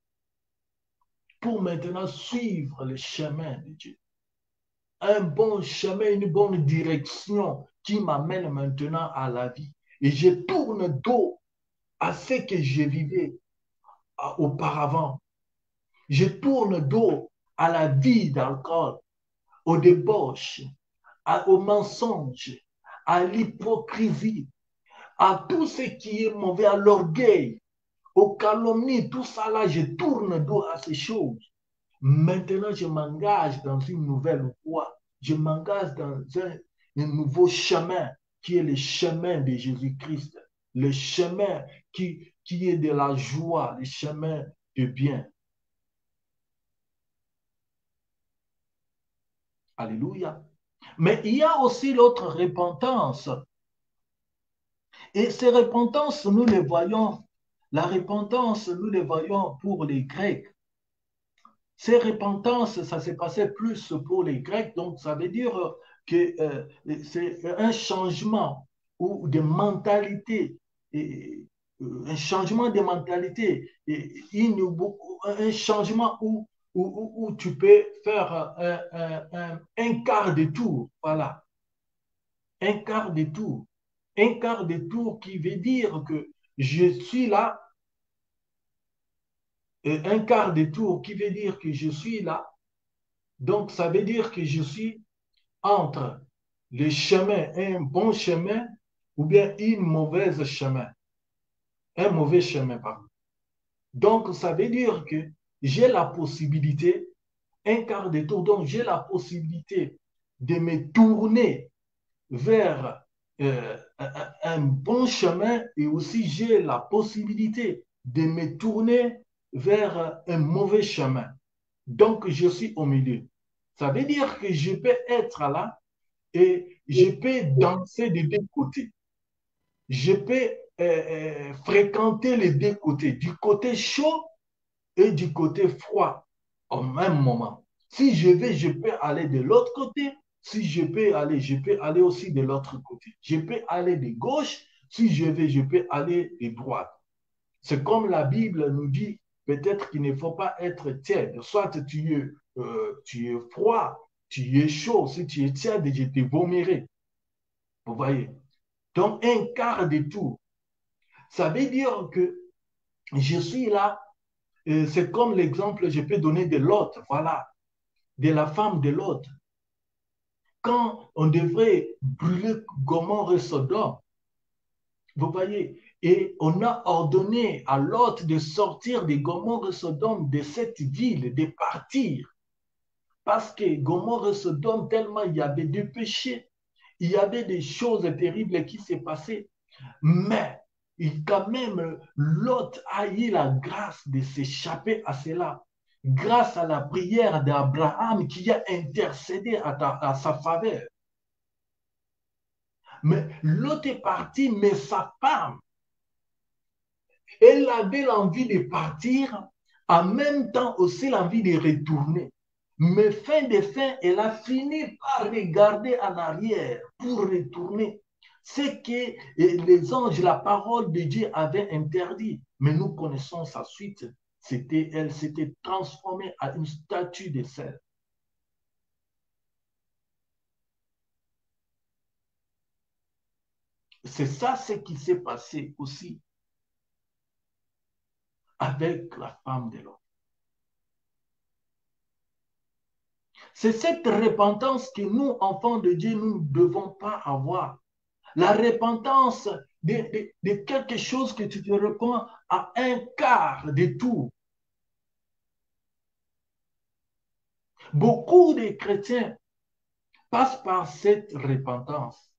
Pour maintenant suivre le chemin de Dieu. Un bon chemin, une bonne direction qui m'amène maintenant à la vie. Et je tourne dos à ce que je vivais auparavant. Je tourne dos à la vie d'alcool, aux débauches, aux mensonges, à l'hypocrisie, à tout ce qui est mauvais, à l'orgueil, aux calomnies, tout ça là, je tourne dos à ces choses. Maintenant, je m'engage dans une nouvelle voie. Je m'engage dans un, un nouveau chemin qui est le chemin de Jésus-Christ. Le chemin qui, qui est de la joie, le chemin du bien. Alléluia. Mais il y a aussi l'autre repentance. Et ces repentances, nous les voyons. La repentance, nous les voyons pour les Grecs. Ces repentances, ça s'est passé plus pour les Grecs, donc ça veut dire que euh, c'est un changement ou de mentalité, et, euh, un changement de mentalité, et une, un changement où, où, où tu peux faire un, un, un, un quart de tour, voilà, un quart de tour, un quart de tour qui veut dire que je suis là. Un quart de tour qui veut dire que je suis là. Donc, ça veut dire que je suis entre le chemin, un bon chemin ou bien une mauvaise chemin. Un mauvais chemin, pardon. Donc, ça veut dire que j'ai la possibilité, un quart de tour, donc j'ai la possibilité de me tourner vers euh, un, un bon chemin et aussi j'ai la possibilité de me tourner vers un mauvais chemin. Donc, je suis au milieu. Ça veut dire que je peux être là et je peux danser des deux côtés. Je peux euh, fréquenter les deux côtés, du côté chaud et du côté froid au même moment. Si je veux, je peux aller de l'autre côté. Si je peux aller, je peux aller aussi de l'autre côté. Je peux aller de gauche. Si je veux, je peux aller de droite. C'est comme la Bible nous dit, peut-être qu'il ne faut pas être tiède. Soit tu es, euh, tu es froid, tu es chaud. Si tu es tiède, je te vomirai. Vous voyez? Donc, un quart de tout. Ça veut dire que je suis là. C'est comme l'exemple, je peux donner de Lot, voilà, de la femme de Lot. Quand on devrait brûler Gomorrhe et Sodome, vous voyez, et on a ordonné à Lot de sortir de Gomorrhe et Sodome, de cette ville, de partir. Parce que Gomorrhe et Sodome, tellement il y avait des péchés, il y avait des choses terribles qui s'est passées, mais il, quand même, Lot a eu la grâce de s'échapper à cela, grâce à la prière d'Abraham qui a intercédé à, ta, à sa faveur. Mais Lot est parti, mais sa femme, elle avait l'envie de partir, en même temps aussi l'envie de retourner. Mais fin de fin, elle a fini par regarder en arrière pour retourner. C'est que les anges, la parole de Dieu avait interdit. Mais nous connaissons sa suite. C'était, elle s'était transformée en une statue de sel. C'est ça ce qui s'est passé aussi avec la femme de l'homme. C'est cette repentance que nous, enfants de Dieu, nous ne devons pas avoir. La repentance de, de, de quelque chose que tu te repens à un quart de tout. Beaucoup de chrétiens passent par cette repentance.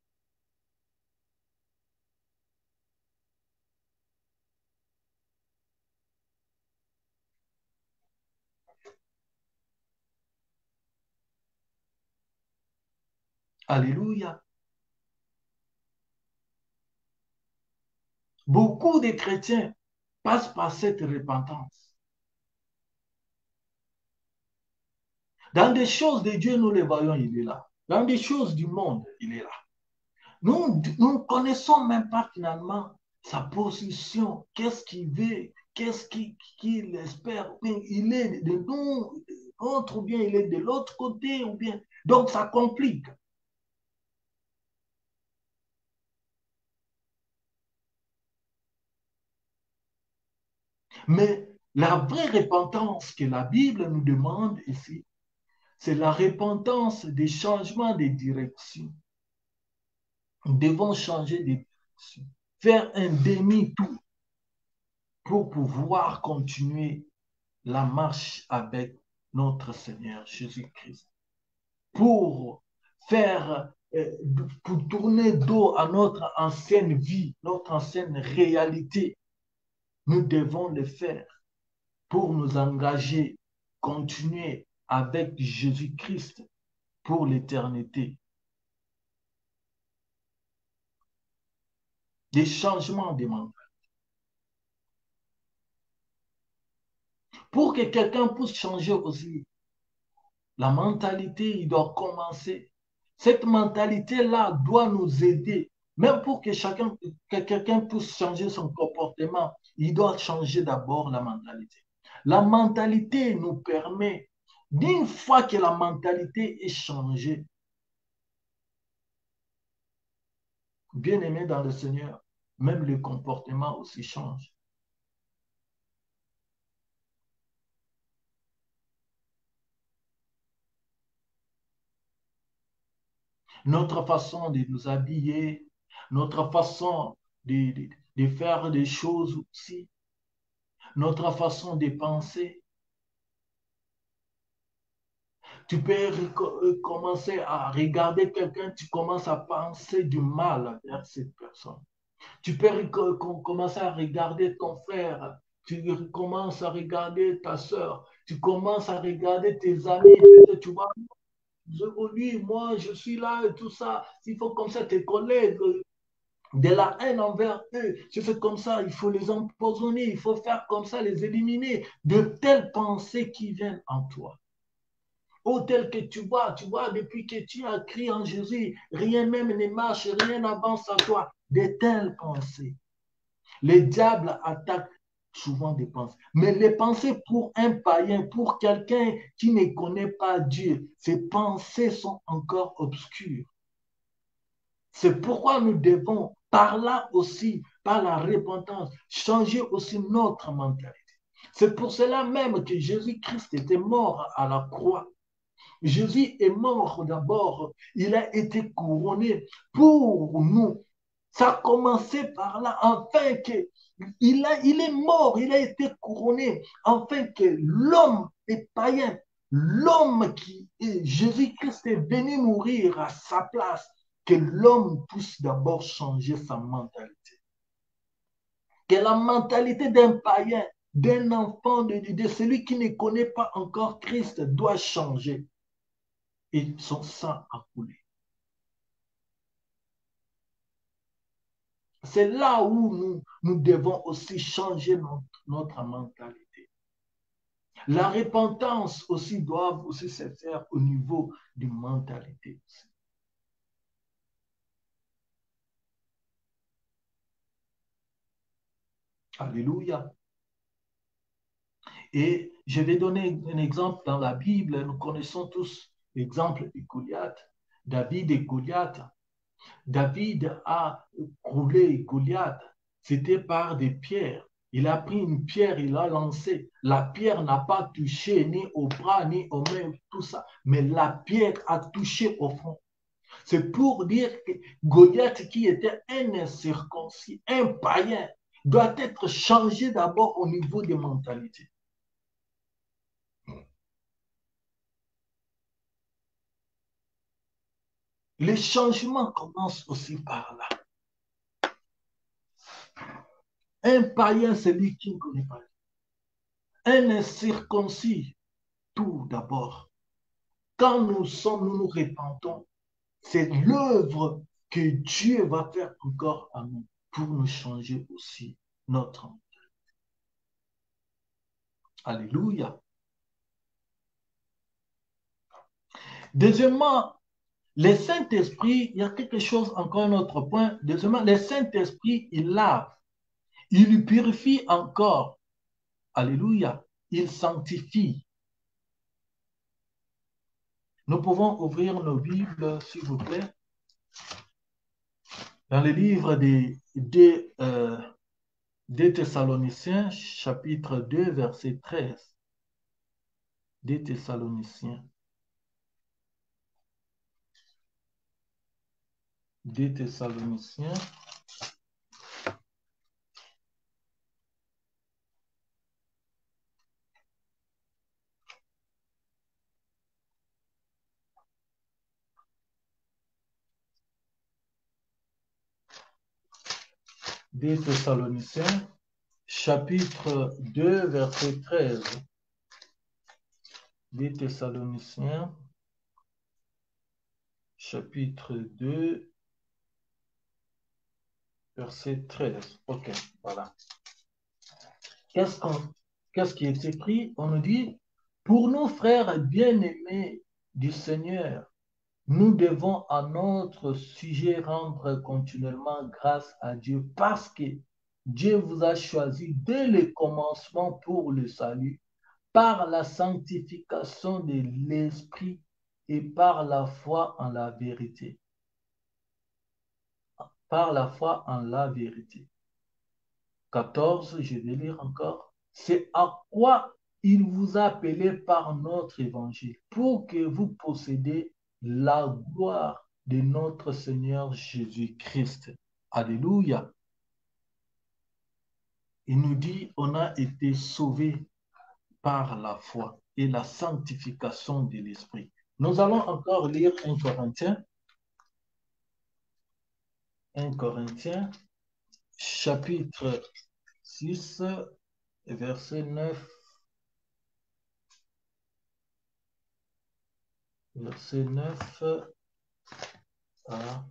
Alléluia. Beaucoup de chrétiens passent par cette repentance. Dans des choses de Dieu, nous les voyons, il est là. Dans des choses du monde, il est là. Nous, nous ne connaissons même pas finalement sa position. Qu'est-ce qu'il veut? Qu'est-ce qu'il qu'il espère? Il est de nous, autre, ou bien il est de l'autre côté, ou bien. Donc, ça complique. Mais la vraie repentance que la Bible nous demande ici, c'est la repentance des changements de direction. Nous devons changer de direction, faire un demi-tour pour pouvoir continuer la marche avec notre Seigneur Jésus-Christ. Pour faire, pour tourner dos à notre ancienne vie, notre ancienne réalité, nous devons le faire pour nous engager, continuer avec Jésus-Christ pour l'éternité. Des changements de mentalité. Pour que quelqu'un puisse changer aussi la mentalité, il doit commencer. Cette mentalité-là doit nous aider. Même pour que chacun, que quelqu'un puisse changer son comportement, il doit changer d'abord la mentalité. La mentalité nous permet, d'une fois que la mentalité est changée, bien aimé dans le Seigneur, même le comportement aussi change. Notre façon de nous habiller, notre façon de, de, de faire des choses aussi, notre façon de penser. Tu peux commencer à regarder quelqu'un, tu commences à penser du mal vers cette personne. Tu peux commencer à regarder ton frère, tu commences à regarder ta soeur, tu commences à regarder tes amis, tu vois, lui, moi, je suis là et tout ça, il faut comme ça, tes collègues, de la haine envers eux, je fais comme ça, il faut les empoisonner, il faut faire comme ça, les éliminer, de telles pensées qui viennent en toi. Oh, tel que tu vois, tu vois, depuis que tu as crié en Jésus, rien même ne marche, rien n'avance à toi. De telles pensées. Le diable attaque souvent des pensées. Mais les pensées pour un païen, pour quelqu'un qui ne connaît pas Dieu, ces pensées sont encore obscures. C'est pourquoi nous devons, par là aussi, par la repentance, changer aussi notre mentalité. C'est pour cela même que Jésus-Christ était mort à la croix. Jésus est mort d'abord, il a été couronné pour nous. Ça a commencé par là, afin que il, a, il est mort, il a été couronné, afin que l'homme est païen, l'homme qui est Jésus-Christ est venu mourir à sa place, que l'homme puisse d'abord changer sa mentalité. Que la mentalité d'un païen, d'un enfant de Dieu, de celui qui ne connaît pas encore Christ, doit changer. Et son sang a coulé. C'est là où nous, nous devons aussi changer notre, notre mentalité. La repentance aussi doit aussi se faire au niveau de mentalité. Alléluia. Et je vais donner un exemple dans la Bible. Nous connaissons tous l'exemple de Goliath. David et Goliath. David a roulé Goliath. C'était par des pierres. Il a pris une pierre, il l'a lancée. La pierre n'a pas touché ni au bras, ni aux mains, tout ça. Mais la pierre a touché au front. C'est pour dire que Goliath, qui était un incirconcis, un païen, doit être changé d'abord au niveau des mentalités. Les changements commencent aussi par là. Un païen, c'est lui qui ne connaît pas. Un incirconcis, tout d'abord. Quand nous sommes, nous nous repentons, c'est l'œuvre que Dieu va faire encore à nous pour nous changer aussi notre mentalité. Alléluia. Deuxièmement, le Saint-Esprit, il y a quelque chose, encore un autre point. Deuxièmement, le Saint-Esprit, il lave, il purifie encore. Alléluia. Il sanctifie. Nous pouvons ouvrir nos Bibles, s'il vous plaît, dans le livre des, des, euh, des Thessaloniciens, chapitre deux, verset treize. Des Thessaloniciens. Des Thessaloniciens. Des Thessaloniciens, chapitre deux, verset treize. Des Thessaloniciens, chapitre deux, verset treize. Ok, voilà. Qu'est-ce qu'on, qu'est-ce qui est écrit? On nous dit, pour nous, frères bien-aimés du Seigneur, nous devons à notre sujet rendre continuellement grâce à Dieu parce que Dieu vous a choisi dès le commencement pour le salut, par la sanctification de l'Esprit et par la foi en la vérité. Par la foi en la vérité. quatorze, je vais lire encore. C'est à quoi il vous a appelé par notre évangile, pour que vous possédez la gloire de notre Seigneur Jésus-Christ. Alléluia. Il nous dit, on a été sauvés par la foi et la sanctification de l'Esprit. Nous allons encore lire un Corinthien. un Corinthiens, chapitre six, verset neuf. Verset neuf à,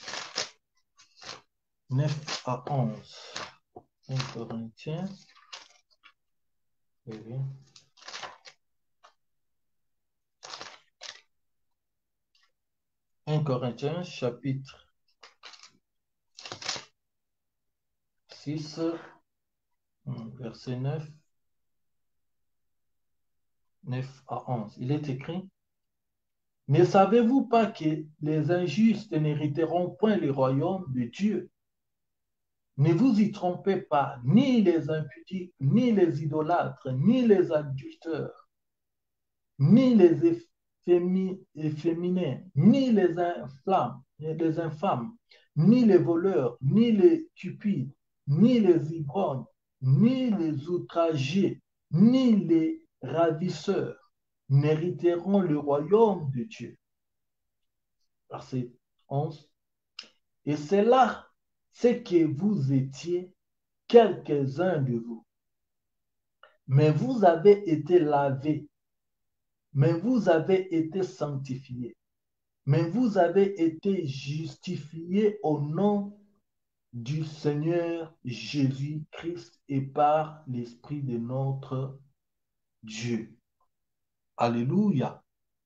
neuf à onze. un Corinthiens. Oui. un Corinthiens, chapitre six, verset neuf, neuf à onze. Il est écrit, « Ne savez-vous pas que les injustes n'hériteront point le royaume de Dieu? Ne vous y trompez pas, ni les impudiques, ni les idolâtres, ni les adulteurs, ni les efféminés, ni les infâmes, les infâmes, ni les voleurs, ni les cupides, ni les ivrognes, ni les outragés, ni les ravisseurs n'hériteront le royaume de Dieu. » Verset onze. Et c'est là ce que vous étiez, quelques-uns de vous. Mais vous avez été lavés, mais vous avez été sanctifiés, mais vous avez été justifiés au nom du Seigneur Jésus-Christ et par l'Esprit de notre Dieu. Alléluia.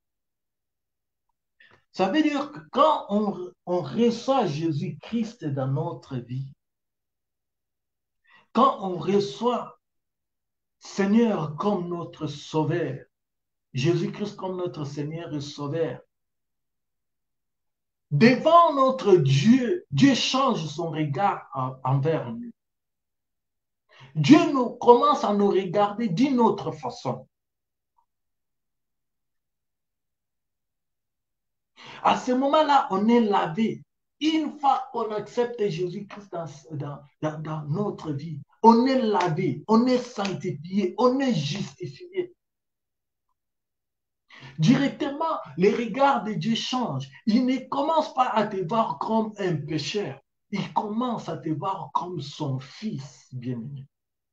Ça veut dire que quand on, on reçoit Jésus-Christ dans notre vie, quand on reçoit Seigneur comme notre Sauveur, Jésus-Christ comme notre Seigneur et Sauveur, devant notre Dieu, Dieu change son regard en, envers nous. Dieu nous commence à nous regarder d'une autre façon. À ce moment-là, on est lavé. Une fois qu'on accepte Jésus-Christ dans, dans, dans, dans notre vie, on est lavé, on est sanctifié, on est justifié. Directement, les regards de Dieu changent. Il ne commence pas à te voir comme un pécheur. Il commence à te voir comme son fils bien-aimé.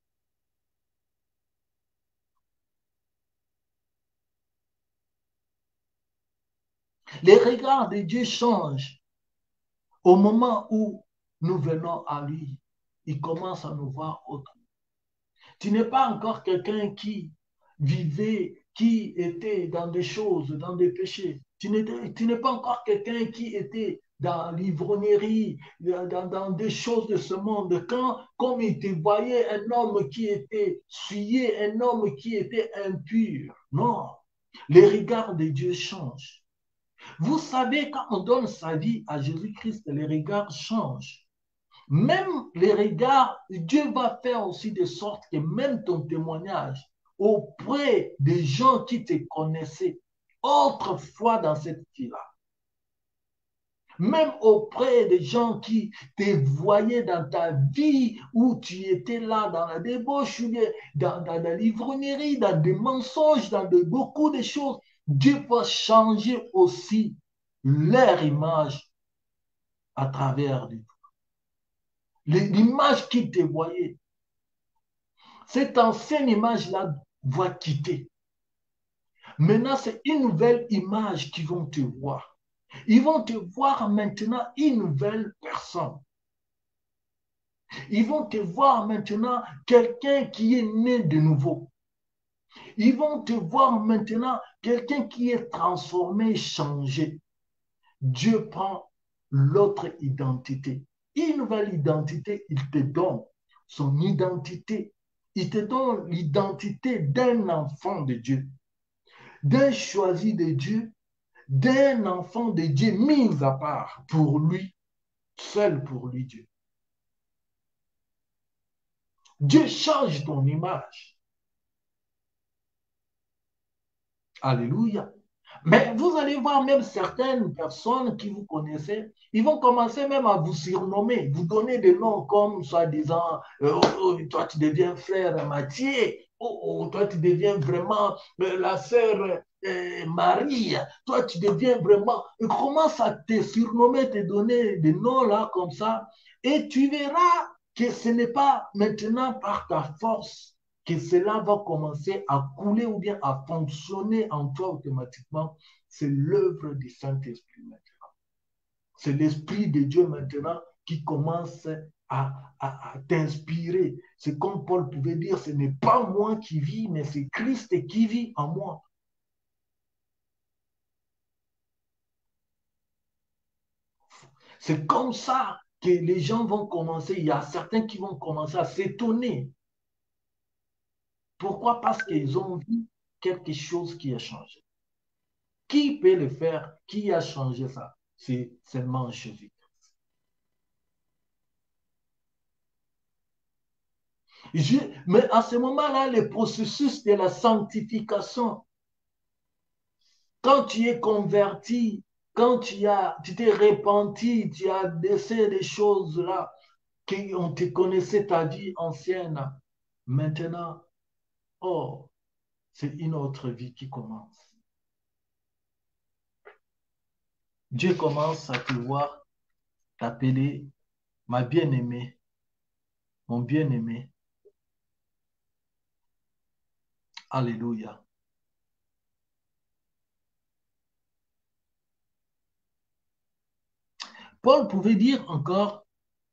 Les regards de Dieu changent au moment où nous venons à lui. Il commence à nous voir autrement. Tu n'es pas encore quelqu'un qui vivait, qui était dans des choses, dans des péchés. Tu n'es pas encore quelqu'un qui était dans l'ivrognerie, dans, dans des choses de ce monde. Quand, comme il te voyait un homme qui était souillé, un homme qui était impur. Non, les regards de Dieu changent. Vous savez, quand on donne sa vie à Jésus-Christ, les regards changent. Même les regards, Dieu va faire aussi de sorte que même ton témoignage auprès des gens qui te connaissaient autrefois dans cette vie-là, même auprès des gens qui te voyaient dans ta vie où tu étais là dans la débauche, dans, dans la l'ivrognerie, dans des mensonges, dans de, beaucoup de choses, Dieu va changer aussi leur image à travers lui. L'image qui te voyait, cette ancienne image-là va quitter. Maintenant, c'est une nouvelle image qu'ils vont te voir. Ils vont te voir maintenant une nouvelle personne. Ils vont te voir maintenant quelqu'un qui est né de nouveau. Ils vont te voir maintenant quelqu'un qui est transformé, changé. Dieu prend l'autre identité. Une nouvelle identité, il te donne son identité. Il te donne l'identité d'un enfant de Dieu, d'un choisi de Dieu, d'un enfant de Dieu mis à part pour lui, seul pour lui Dieu. Dieu change ton image. Alléluia. Mais vous allez voir même certaines personnes qui vous connaissez, ils vont commencer même à vous surnommer, vous donner des noms comme soi-disant, euh, oh, toi tu deviens frère Mathieu, oh, oh, toi tu deviens vraiment euh, la sœur euh, Marie, toi tu deviens vraiment, ils commencent à te surnommer, te donner des noms là comme ça, et tu verras que ce n'est pas maintenant par ta force que cela va commencer à couler ou bien à fonctionner en toi automatiquement. C'est l'œuvre du Saint-Esprit maintenant. C'est l'Esprit de Dieu maintenant qui commence à, à, à t'inspirer. C'est comme Paul pouvait dire, ce n'est pas moi qui vis, mais c'est Christ qui vit en moi. C'est comme ça que les gens vont commencer, il y a certains qui vont commencer à s'étonner. Pourquoi? Parce qu'ils ont vu quelque chose qui a changé. Qui peut le faire? Qui a changé ça? C'est seulement Jésus. Je, mais à ce moment-là, le processus de la sanctification, quand tu es converti, quand tu as, tu t'es repenti, tu as laissé des choses là, qu'on te connaissait ta vie ancienne, maintenant, oh, c'est une autre vie qui commence. Dieu commence à te voir, t'appeler ma bien-aimée, mon bien-aimé. Alléluia. Paul pouvait dire encore,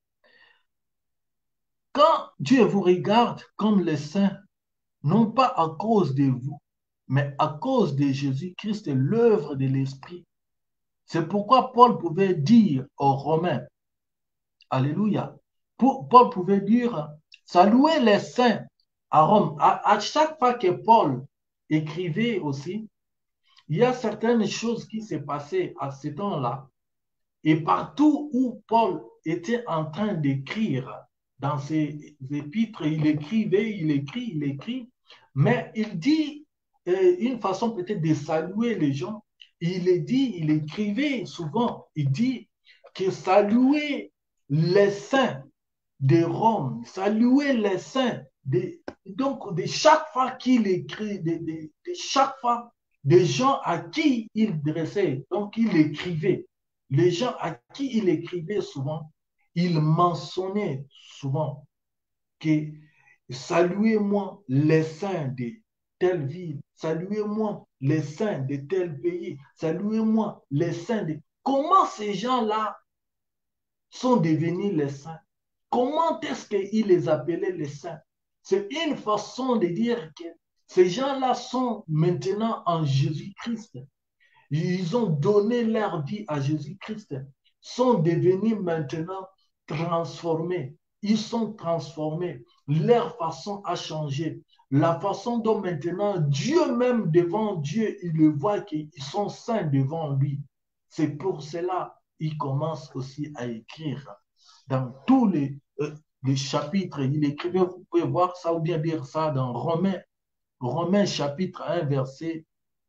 quand Dieu vous regarde comme les saints, non pas à cause de vous, mais à cause de Jésus-Christ et l'œuvre de l'Esprit. C'est pourquoi Paul pouvait dire aux Romains, Alléluia, Paul pouvait dire, saluez les saints à Rome. À, à chaque fois que Paul écrivait aussi, il y a certaines choses qui s'est passées à ce temps-là. Et partout où Paul était en train d'écrire dans ses épîtres, il écrivait, il écrit, il écrit, mais il dit euh, une façon peut-être de saluer les gens. Il dit, il écrivait souvent, il dit que saluer les saints de Rome, saluer les saints, de, donc de chaque fois qu'il écrit, de, de, de chaque fois des gens à qui il dressait, donc il écrivait. Les gens à qui il écrivait souvent, il mentionnait souvent que saluez-moi les saints de telle ville, saluez-moi les saints de tel pays, saluez-moi les saints de... Comment ces gens-là sont devenus les saints? Comment est-ce qu'il les appelait les saints? C'est une façon de dire que ces gens-là sont maintenant en Jésus-Christ. Ils ont donné leur vie à Jésus-Christ, sont devenus maintenant transformés. Ils sont transformés. Leur façon a changé. La façon dont maintenant Dieu même devant Dieu, il le voit qu'ils sont saints devant lui. C'est pour cela qu'il commence aussi à écrire dans tous les, euh, les chapitres. Il écrivait, vous pouvez voir ça ou bien lire ça dans Romains, Romains chapitre un, verset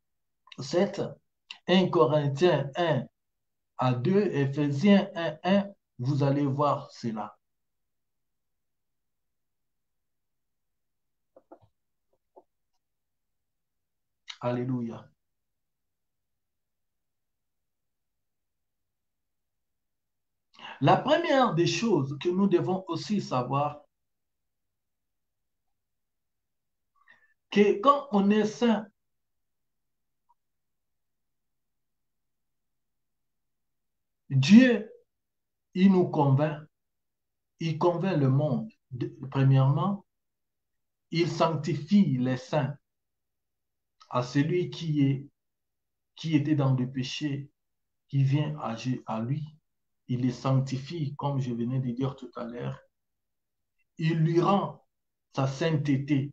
sept. un Corinthiens un à deux, Éphésiens un, un, vous allez voir cela. Alléluia. La première des choses que nous devons aussi savoir, que quand on est saint, Dieu, il nous convainc, il convainc le monde. Premièrement, il sanctifie les saints à celui qui est qui était dans le péché, qui vient agir à lui. Il les sanctifie, comme je venais de dire tout à l'heure. Il lui rend sa sainteté.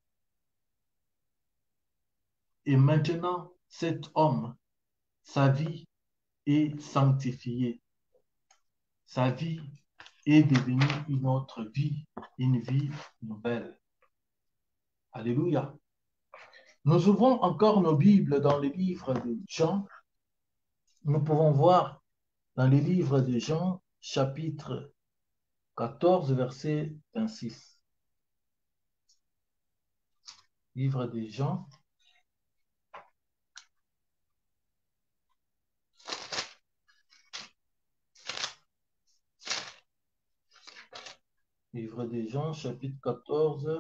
Et maintenant, cet homme, sa vie est sanctifiée. Sa vie est devenue une autre vie, une vie nouvelle. Alléluia. Nous ouvrons encore nos Bibles dans le livre de Jean. Nous pouvons voir dans le livre de Jean, chapitre quatorze, verset vingt-six. Livre de Jean. Livre de Jean, chapitre quatorze,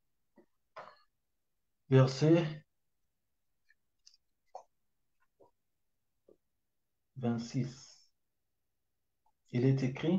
verset vingt-six. Il est écrit,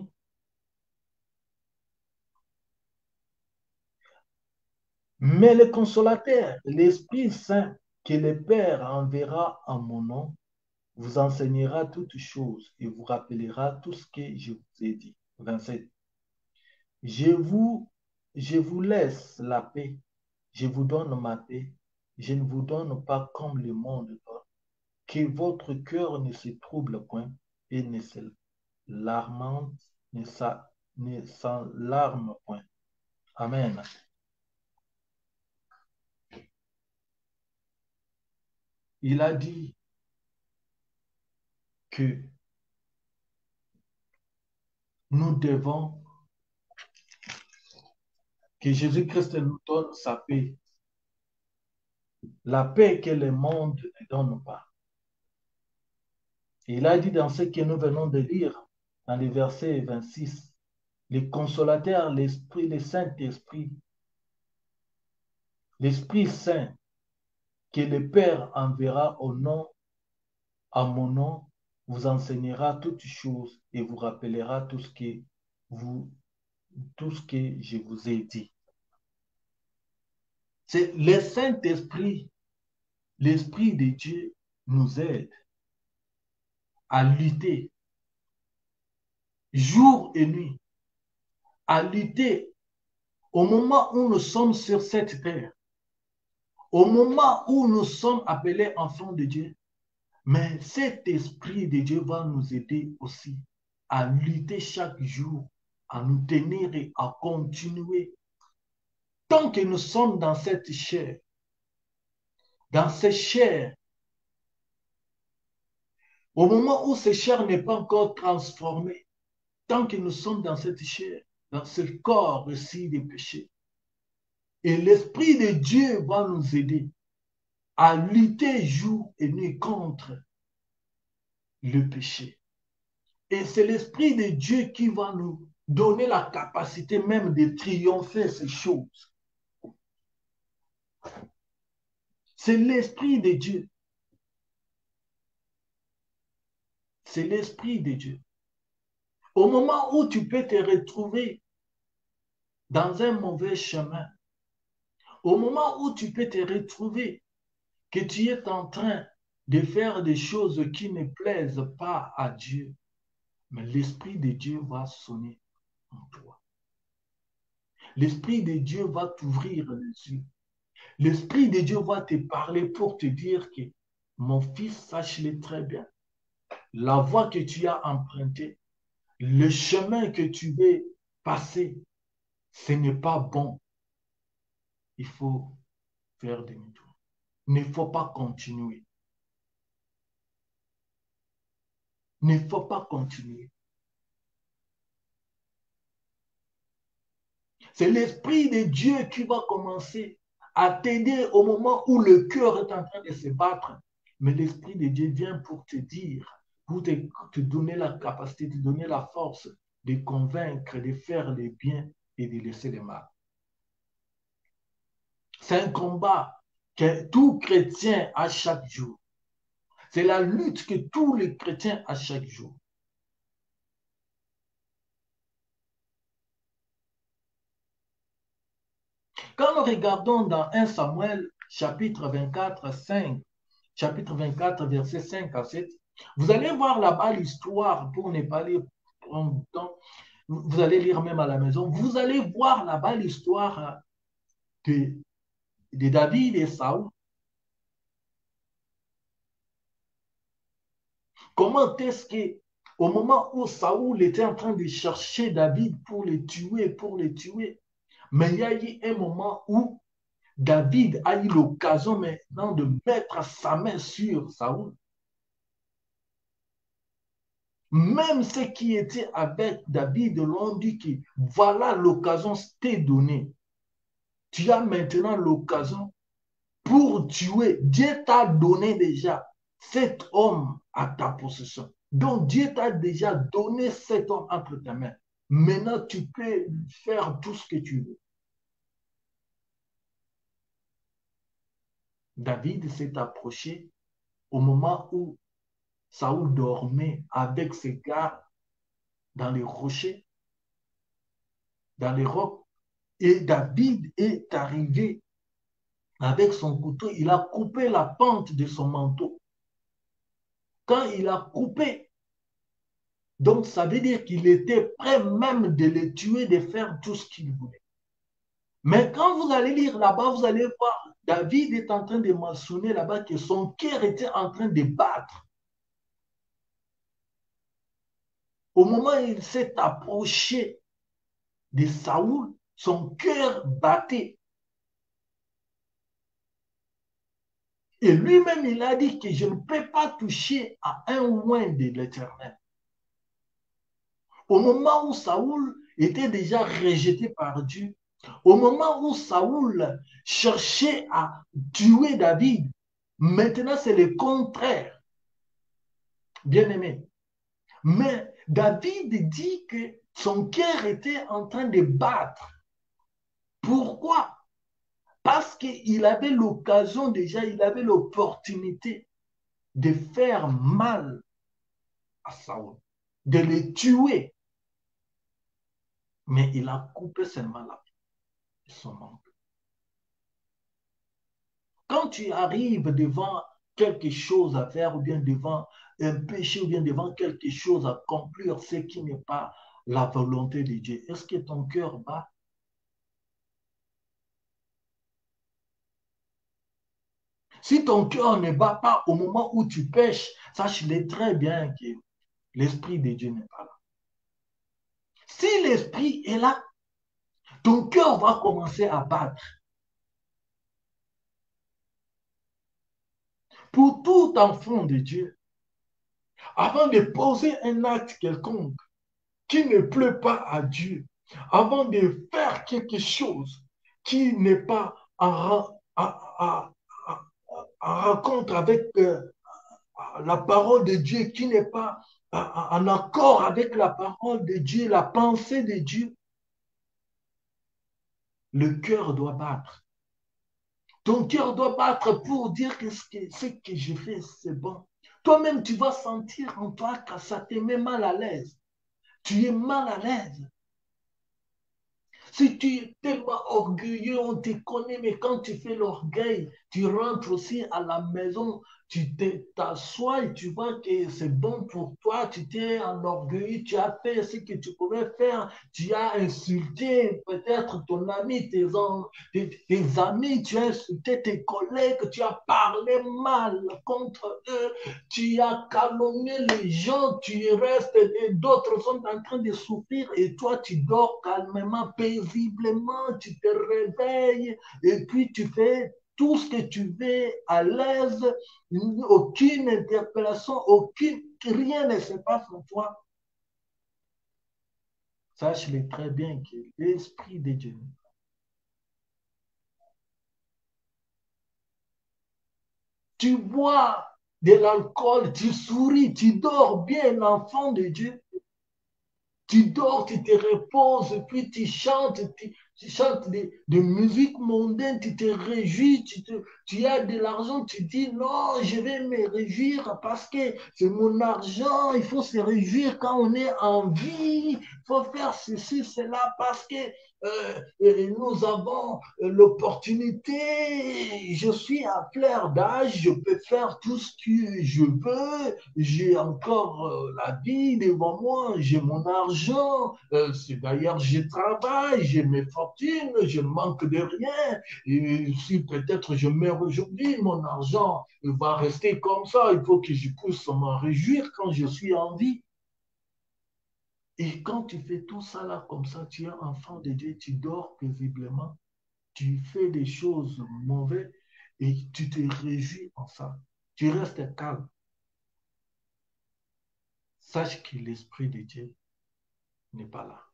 mais le consolateur, l'Esprit Saint que le Père enverra en mon nom, vous enseignera toutes choses et vous rappellera tout ce que je vous ai dit. vingt-sept. Je vous, je vous laisse la paix, je vous donne ma paix, je ne vous donne pas comme le monde donne. Que votre cœur ne se trouble point et ne se larme, ne sa- ne s'alarme point. Amen. Il a dit que nous devons, que Jésus-Christ nous donne sa paix, la paix que le monde ne donne pas. Il a dit dans ce que nous venons de lire, dans le verset vingt-six, le consolateur, l'Esprit, le Saint-Esprit, l'Esprit Saint, que le Père enverra au nom, à mon nom, vous enseignera toutes choses et vous rappellera tout ce que vous, tout ce que je vous ai dit. C'est le Saint-Esprit, l'Esprit de Dieu nous aide à lutter jour et nuit, à lutter au moment où nous sommes sur cette terre, au moment où nous sommes appelés enfants de Dieu. Mais cet Esprit de Dieu va nous aider aussi à lutter chaque jour, à nous tenir et à continuer. Tant que nous sommes dans cette chair, dans cette chair, au moment où cette chair n'est pas encore transformée, tant que nous sommes dans cette chair, dans ce corps aussi de péché, et l'Esprit de Dieu va nous aider à lutter jour et nuit contre le péché. Et c'est l'Esprit de Dieu qui va nous donner la capacité même de triompher ces choses. C'est l'Esprit de Dieu. C'est l'Esprit de Dieu. Au moment où tu peux te retrouver dans un mauvais chemin, au moment où tu peux te retrouver que tu es en train de faire des choses qui ne plaisent pas à Dieu, mais l'Esprit de Dieu va sonner en toi. L'Esprit de Dieu va t'ouvrir les yeux. L'Esprit de Dieu va te parler pour te dire que, mon fils, sache-le très bien, la voie que tu as empruntée, le chemin que tu veux passer, ce n'est pas bon. Il faut faire demi-tour. Il ne faut pas continuer. Il ne faut pas continuer. C'est l'Esprit de Dieu qui va commencer à t'aider au moment où le cœur est en train de se battre. Mais l'Esprit de Dieu vient pour te dire, pour te, te donner la capacité, te donner la force de convaincre, de faire le bien et de laisser le mal. C'est un combat que tout chrétien a chaque jour. C'est la lutte que tous les chrétiens ont chaque jour. Quand nous regardons dans un Samuel, chapitre vingt-quatre, cinq, chapitre vingt-quatre, versets cinq à sept, vous allez voir là-bas l'histoire, pour ne pas lire prendre temps, vous allez lire même à la maison, vous allez voir là-bas l'histoire de, de David et Saül. Comment est-ce que, au moment où Saül était en train de chercher David pour le tuer, pour le tuer, mais il y a eu un moment où David a eu l'occasion maintenant de mettre sa main sur Saül. Même ceux qui étaient avec David l'ont dit que voilà l'occasion t'est donnée. Tu as maintenant l'occasion pour tuer. Dieu t'a donné déjà cet homme à ta possession. Donc Dieu t'a déjà donné cet homme entre tes mains. Maintenant, tu peux faire tout ce que tu veux. David s'est approché au moment où Saül dormait avec ses gars dans les rochers, dans les rocs, et David est arrivé avec son couteau, il a coupé la pente de son manteau. Quand il a coupé, Donc, ça veut dire qu'il était prêt même de les tuer, de faire tout ce qu'il voulait. Mais quand vous allez lire là-bas, vous allez voir, David est en train de mentionner là-bas que son cœur était en train de battre. Au moment où il s'est approché de Saoul, son cœur battait. Et lui-même, il a dit que je ne peux pas toucher à un oint de l'Éternel. Au moment où Saoul était déjà rejeté par Dieu, au moment où Saoul cherchait à tuer David, maintenant c'est le contraire, bien-aimé. Mais David dit que son cœur était en train de battre. Pourquoi? Parce qu'il avait l'occasion déjà, il avait l'opportunité de faire mal à Saoul, de le tuer. Mais il a coupé seulement la vie, son oncle. Quand tu arrives devant quelque chose à faire, ou bien devant un péché, ou bien devant quelque chose à accomplir, ce qui n'est pas la volonté de Dieu, est-ce que ton cœur bat? Si ton cœur ne bat pas au moment où tu pêches, sache-le très bien que l'Esprit de Dieu n'est pas là. Si l'Esprit est là, ton cœur va commencer à battre. Pour tout enfant de Dieu, avant de poser un acte quelconque qui ne plaît pas à Dieu, avant de faire quelque chose qui n'est pas en, rencontre avec euh, la parole de Dieu, qui n'est pas en accord avec la parole de Dieu, la pensée de Dieu, le cœur doit battre. Ton cœur doit battre pour dire que ce que, ce que je fais, c'est bon. Toi-même, tu vas sentir en toi que ça te met mal à l'aise. Tu es mal à l'aise. Si tu es tellement orgueilleux, on te connaît, mais quand tu fais l'orgueil, tu rentres aussi à la maison, tu t'assois et tu vois que c'est bon pour toi, tu t'es enorgueilli, tu as fait ce que tu pouvais faire, tu as insulté peut-être ton ami, tes, tes, tes amis, tu as insulté tes collègues, tu as parlé mal contre eux, tu as calomnié les gens, tu restes et d'autres sont en train de souffrir et toi tu dors calmement, paisiblement, tu te réveilles et puis tu fais tout ce que tu veux à l'aise, aucune interpellation, aucune, rien ne se passe en toi. Sache-le très bien que l'Esprit de Dieu. Tu bois de l'alcool, tu souris, tu dors bien, l'enfant de Dieu. Tu dors, tu te reposes, puis tu chantes, tu, tu chantes des, des musiques mondaines, tu te réjouis, tu, te, tu as de l'argent, tu dis non, je vais me réjouir parce que c'est mon argent, il faut se réjouir quand on est en vie, il faut faire ceci, cela parce que euh, nous avons l'opportunité, je suis à fleur d'âge, je peux faire tout ce que je veux, j'ai encore euh, la vie devant moi, j'ai mon argent, euh, c'est d'ailleurs je travaille, j'ai mes fortunes, je ne manque de rien, et si peut-être je meurs aujourd'hui, mon argent va rester comme ça, il faut que je puisse m'en réjouir quand je suis en vie. Et quand tu fais tout ça là comme ça, tu es enfant de Dieu, tu dors paisiblement, tu fais des choses mauvaises et tu te réjouis en ça. Tu restes calme. Sache que l'Esprit de Dieu n'est pas là.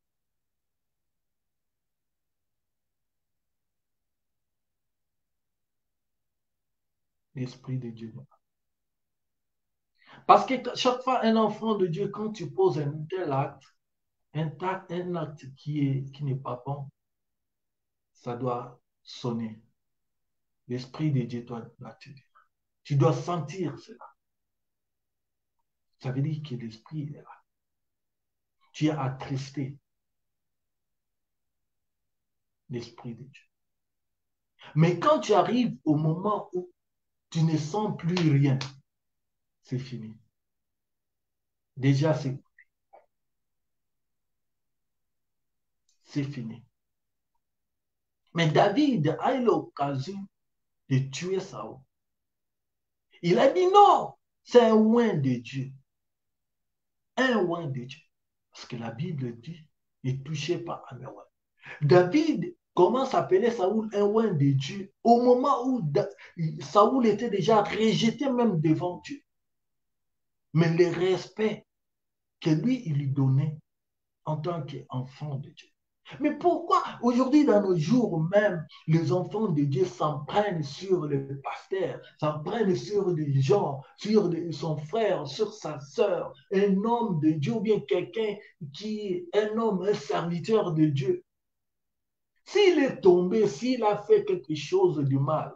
L'Esprit de Dieu n'est pas là. Parce que chaque fois, un enfant de Dieu, quand tu poses un tel acte, un, un acte qui est, qui n'est pas bon, ça doit sonner. L'Esprit de Dieu doit, doit te dire. Tu dois sentir cela. Ça veut dire que l'Esprit est là. Tu es attristé. L'Esprit de Dieu. Mais quand tu arrives au moment où tu ne sens plus rien, c'est fini. Déjà, c'est c'est fini. Mais David a eu l'occasion de tuer Saül. Il a dit non, c'est un oint de Dieu. Un oint de Dieu. Parce que la Bible dit, ne touchez pas à mes oints. David commence à appeler Saül un oint de Dieu au moment où Saül était déjà rejeté même devant Dieu. Mais le respect que lui, il lui donnait en tant qu'enfant de Dieu. Mais pourquoi aujourd'hui, dans nos jours même, les enfants de Dieu s'en prennent sur le pasteur, s'en prennent sur des gens, sur son frère, sur sa sœur, un homme de Dieu ou bien quelqu'un qui est un homme, un serviteur de Dieu? S'il est tombé, s'il a fait quelque chose de mal,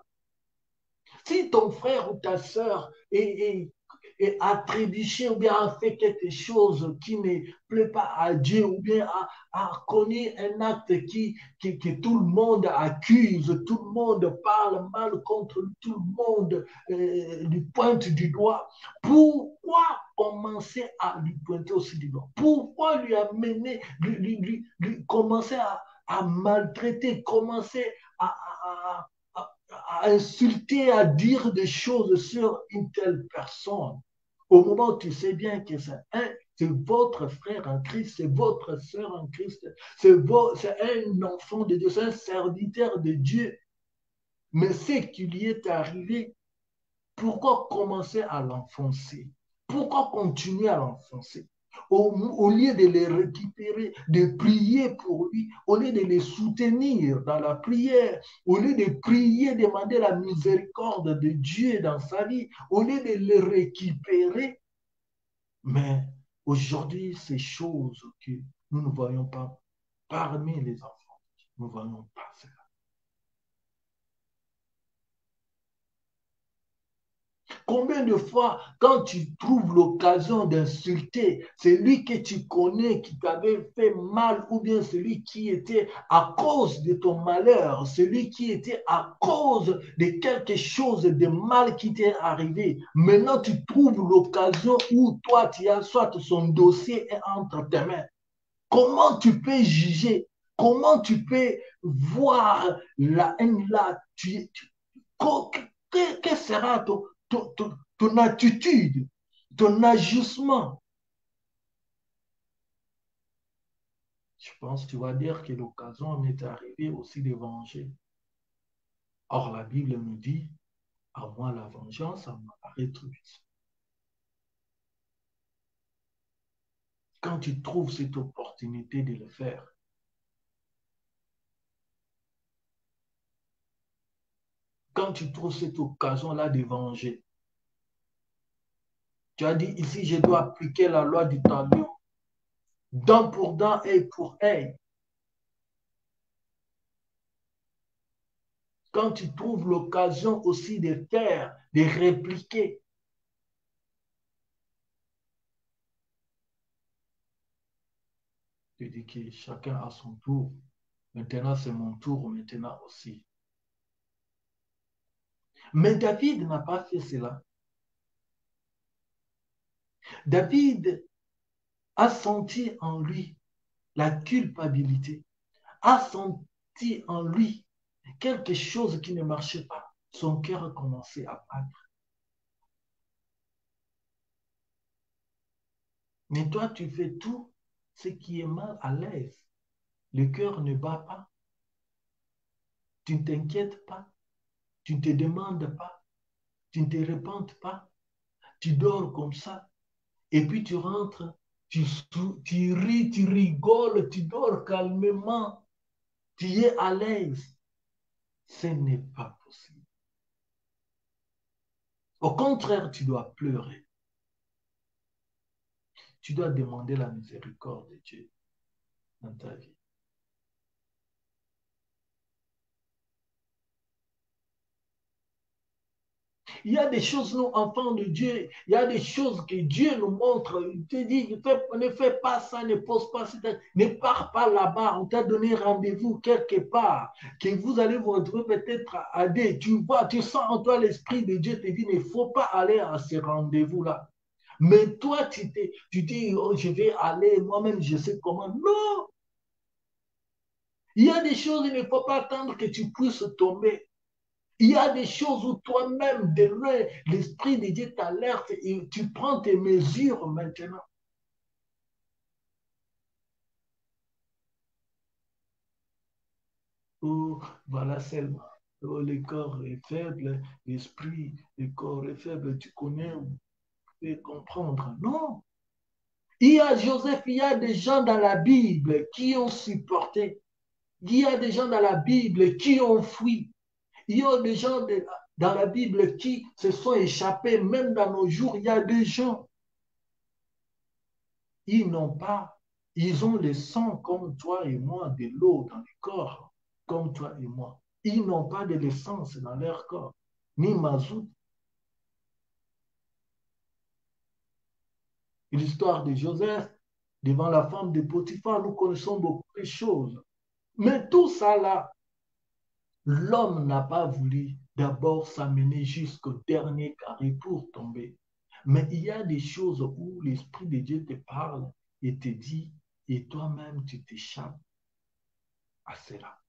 si ton frère ou ta sœur est, est et a trébuché ou bien a fait quelque chose qui ne plaît pas à Dieu ou bien a, a connu un acte qui, qui, que tout le monde accuse, tout le monde parle mal contre tout le monde, euh, lui pointe du doigt. Pourquoi commencer à lui pointer aussi du doigt? Pourquoi lui amener, lui, lui, lui, lui commencer à, à maltraiter, commencer à, à, à, à insulter, à dire des choses sur une telle personne? Au moment où tu sais bien que c'est un, c'est votre frère en Christ, c'est votre sœur en Christ, c'est un enfant de Dieu, c'est un serviteur de Dieu. Mais ce qui lui est arrivé, pourquoi commencer à l'enfoncer? Pourquoi continuer à l'enfoncer? Au, au lieu de les récupérer, de prier pour lui, au lieu de les soutenir dans la prière, au lieu de prier, demander la miséricorde de Dieu dans sa vie, au lieu de les récupérer. Mais aujourd'hui, ces choses que nous ne voyons pas parmi les enfants, nous ne voyons pas cela. Combien de fois, quand tu trouves l'occasion d'insulter celui que tu connais, qui t'avait fait mal, ou bien celui qui était à cause de ton malheur, celui qui était à cause de quelque chose de mal qui t'est arrivé, maintenant tu trouves l'occasion où toi, tu as soit son dossier est entre tes mains. Comment tu peux juger? Comment tu peux voir la haine là? Tu, tu, que, que sera ton... Ton, ton, ton attitude, ton ajustement? Je pense que tu vas dire que l'occasion m'est arrivée aussi de venger. Or, la Bible nous dit, à moi la vengeance, à moi la rétribution. Quand tu trouves cette opportunité de le faire, quand tu trouves cette occasion-là de venger, tu as dit ici, je dois appliquer la loi du talion, dent pour dent, œil pour œil. Quand tu trouves l'occasion aussi de faire, de répliquer, tu dis que chacun a son tour. Maintenant, c'est mon tour, maintenant aussi. Mais David n'a pas fait cela. David a senti en lui la culpabilité, a senti en lui quelque chose qui ne marchait pas. Son cœur a commencé à battre. Mais toi, tu fais tout ce qui est mal à l'aise. Le cœur ne bat pas. Tu ne t'inquiètes pas. Tu ne te demandes pas. Tu ne te repentes pas. Tu dors comme ça. Et puis tu rentres, tu, tu ris, tu rigoles, tu dors calmement. Tu es à l'aise. Ce n'est pas possible. Au contraire, tu dois pleurer. Tu dois demander la miséricorde de Dieu dans ta vie. Il y a des choses, nous, enfants de Dieu, il y a des choses que Dieu nous montre. Il te dit, ne fais pas ça, ne pose pas ça, ne pars pas là-bas. On t'a donné rendez-vous quelque part, que vous allez vous retrouver peut-être à des. Tu vois, tu sens en toi l'Esprit de Dieu te dit, il ne faut pas aller à ce rendez-vous-là. Mais toi, tu, tu dis, oh, je vais aller, moi-même, je sais comment. Non! Il y a des choses, il ne faut pas attendre que tu puisses tomber. Il y a des choses où toi-même, de loin, l'Esprit de Dieu t'alerte et tu prends tes mesures maintenant. Oh, voilà seulement. Oh, le corps est faible, l'esprit, le corps est faible, tu connais, vous pouvez comprendre. Non. Il y a Joseph, il y a des gens dans la Bible qui ont supporté. Il y a des gens dans la Bible qui ont fui. Il y a des gens de, dans la Bible qui se sont échappés. Même dans nos jours, il y a des gens. Ils n'ont pas, ils ont le sang comme toi et moi, de l'eau dans le corps, comme toi et moi. Ils n'ont pas de l'essence dans leur corps, ni mazout. L'histoire de Joseph, devant la femme de Potiphar, nous connaissons beaucoup de choses. Mais tout ça là, l'homme n'a pas voulu d'abord s'amener jusqu'au dernier carré pour tomber. Mais il y a des choses où l'Esprit de Dieu te parle et te dit, et toi-même tu t'échappes à cela.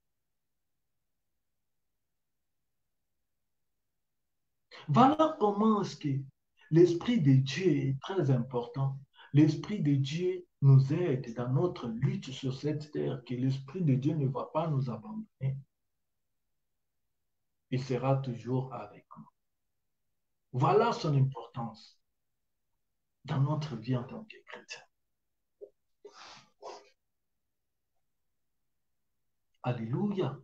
Voilà comment est-ce que l'Esprit de Dieu est très important. L'Esprit de Dieu nous aide dans notre lutte sur cette terre, que l'Esprit de Dieu ne va pas nous abandonner. Il sera toujours avec nous. Voilà son importance dans notre vie en tant que chrétien. Alléluia.